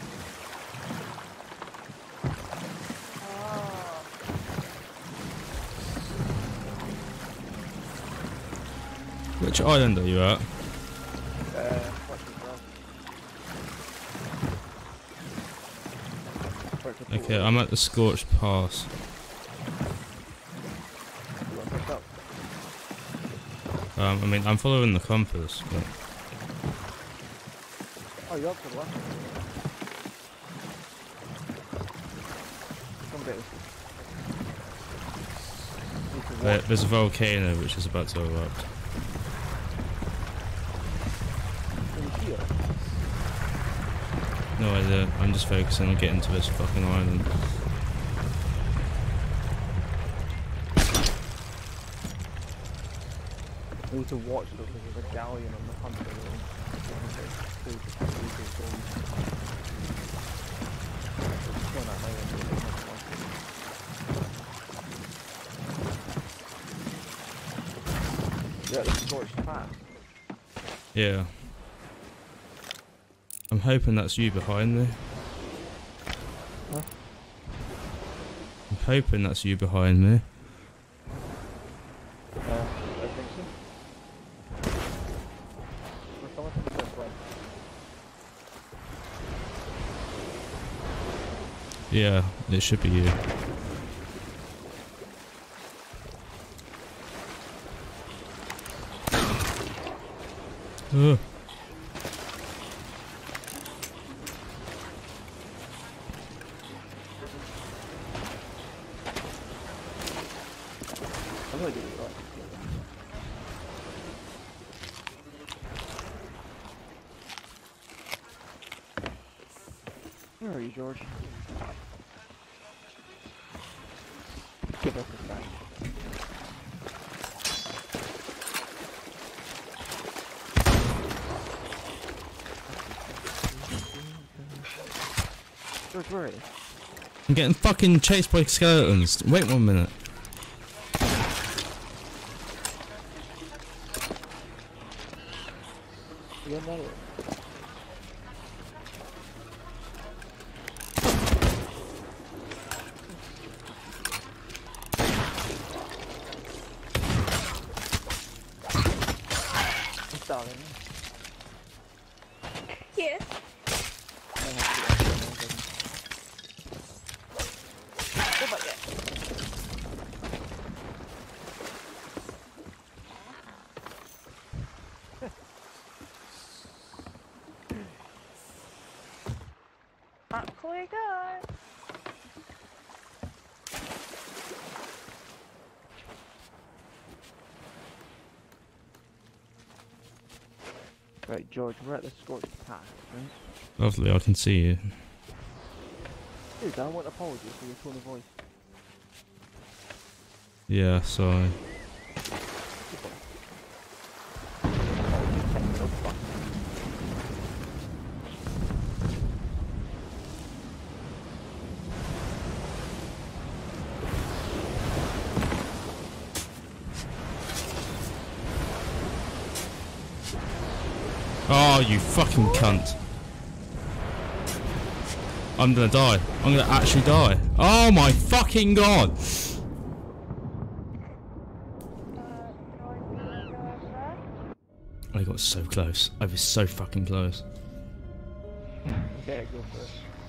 Oh. Which island are you at? Watch yourself. Okay, I'm at the Scorched Pass. You want to pick up? I mean, I'm following the compass, but Oh, you're up to the left. Come get this. there's a volcano which is about to erupt. Can you see it? No idea. I'm just focusing on getting to this fucking island. We need to watch though because there's a galleon on the hunter room. Yeah, the scorched path. Yeah. I'm hoping that's you behind me. Huh? I'm hoping that's you behind me. I think so. We're coming from this way. Yeah, it should be you. Ugh. I'm gonna do it right. Where are you, George? Give us a sign. George, where are you? I'm getting fucking chased by skeletons. Wait 1 minute. You got another one? I'm sorry. Yes. I have to Up we go. Right, George, we're at the Scorched Path, right? Lovely, I can see you. Dude, I want apologies for your tone of voice. Yeah, sorry. Oh, you fucking cunt. I'm gonna die. I'm gonna actually die. Oh my fucking god! I got so close. I was so fucking close. Okay, go for it.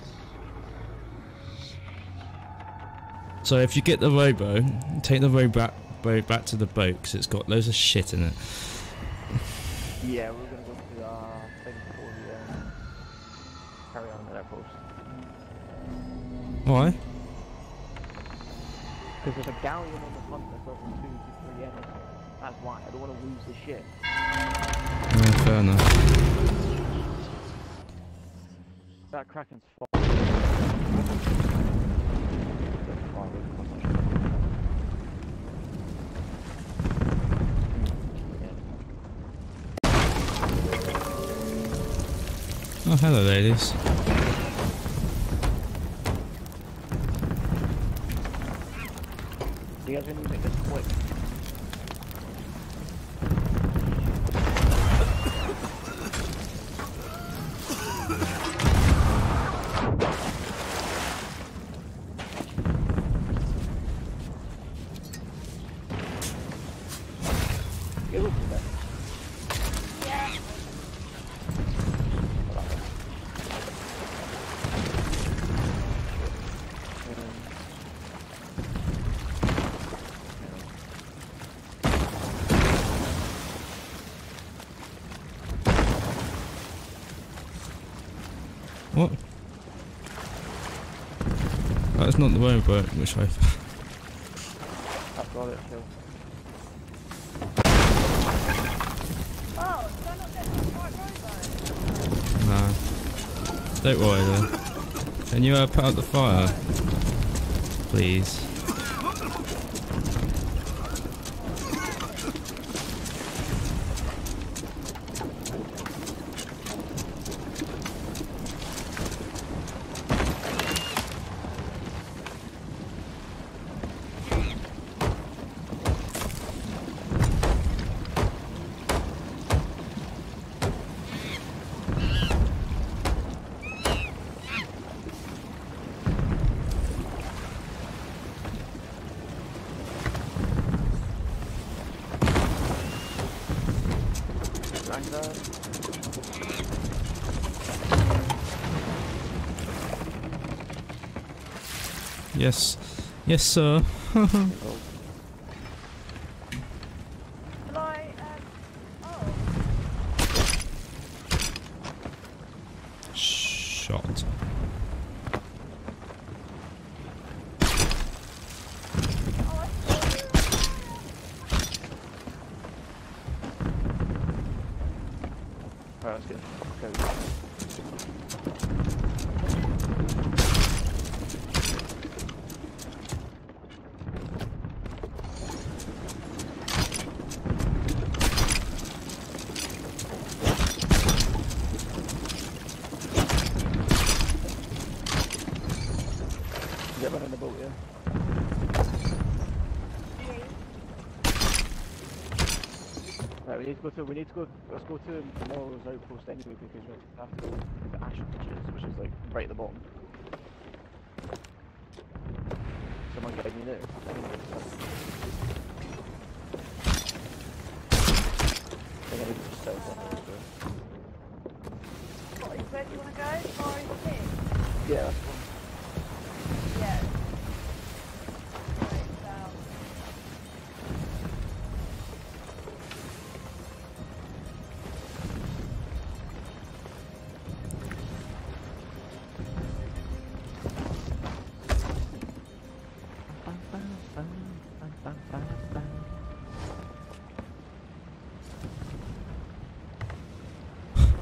So if you get the rowboat, take the row back to the boat because it's got loads of shit in it. Yeah, we're gonna go to the thing before we carry on at our post. Why? Because there's a galleon on the front that's level 2 to 3 enemies. That's why. I don't want to lose the shit. Yeah, fair enough. That Kraken's fault. Oh, hello ladies. You guys gonna make this quick? Get over that. Yeah. What? That's not the rowboat, which I... I've got it, Phil. Oh, did I not get the white rowboat? Nah. Don't worry though. Can you put out the fire? Please. Yes. Yes, sir. Shall I, oh. Shot. Alright, that's good. Okay. Get one in the boat, yeah? Right, let's go to tomorrow's outpost anyway because we have to go to the ash pitches, which is like right at the bottom. Someone get me there. I think I need to just set up on Where do you want to go? Far as this? yeah, that's fine. Yeah. Right, down.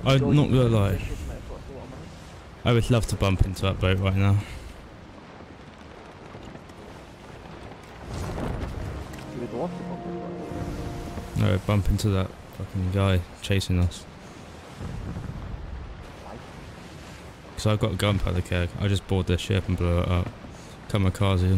I'm not gonna lie. Fishing metaphor for what I'm on. I would love to bump into that boat right now. You would want to bump into that. No, bump into that fucking guy chasing us. Why? Because I've got a gunpowder keg. I just board their ship and blew it up. Kamikaze.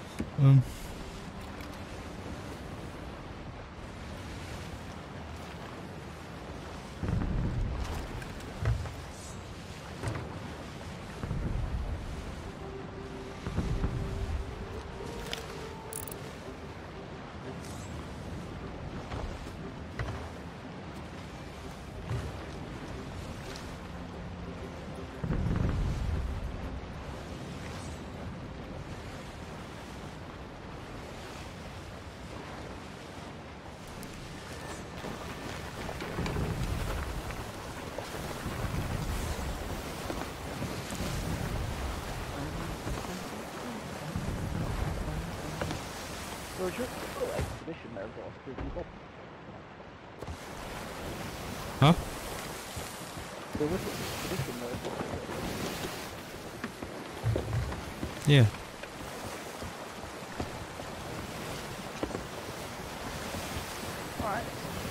George, your expedition metaphor for people. Huh? There was an expedition metaphor. Yeah. Alright.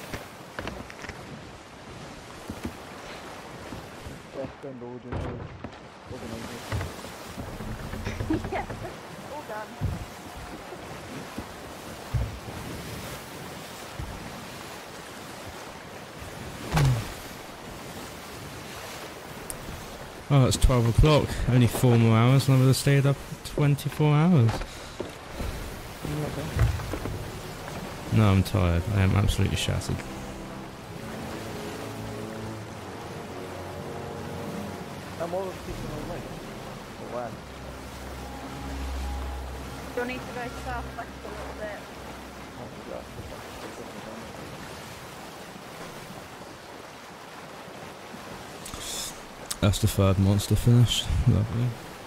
Best and origin organizers. Yeah, all done. Oh, it's 12 o'clock. Only 4 more hours and I would have stayed up 24 hours. No, I'm tired. I am absolutely shattered. I'm all keeping my way. Oh, wow. You'll need to go southwest a little bit. Oh, God. That's the third monster finished. Lovely.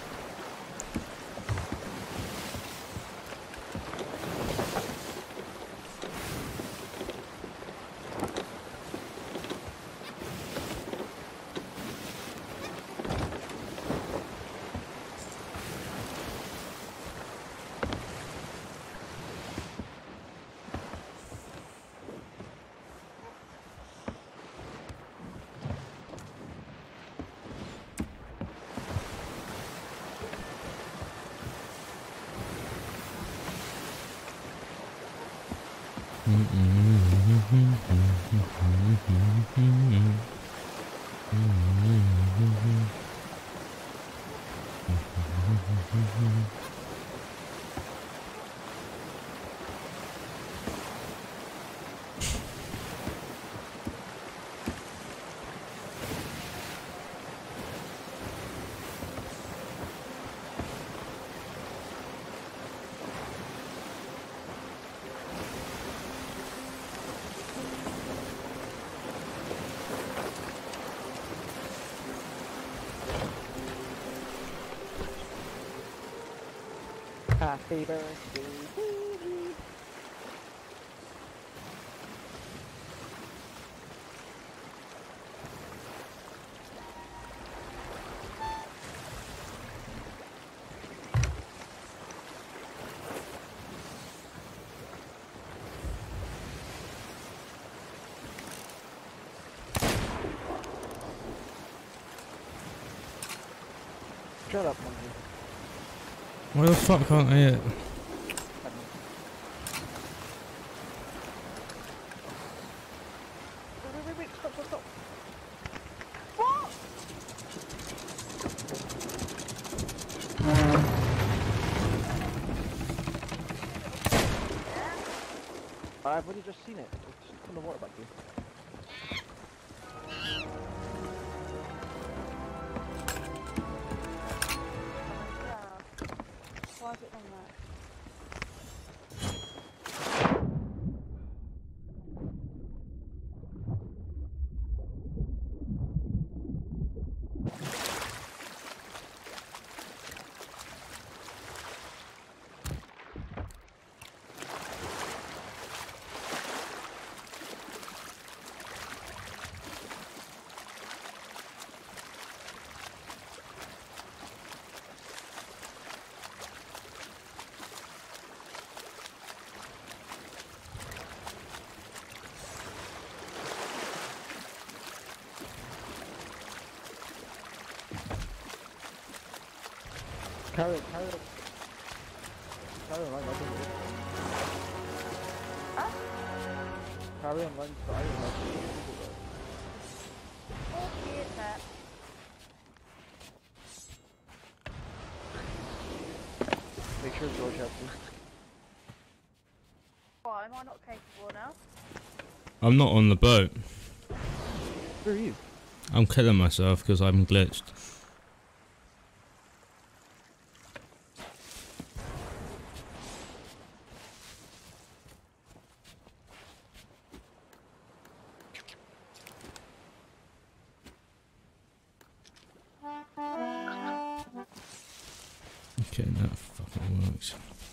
Happy birthday to you. Shut up, monkey. Why the fuck can't I hit? Wait, stop. What? I've already just seen it. It's on the water back here. Why is it on that? Carry on, carry on. Carry on, I think. Huh? Carry on, line side, Okay, that. Make sure George helps you. Why am I not capable now? I'm not on the boat. Where are you? I'm killing myself because I'm glitched. Okay, that fucking works.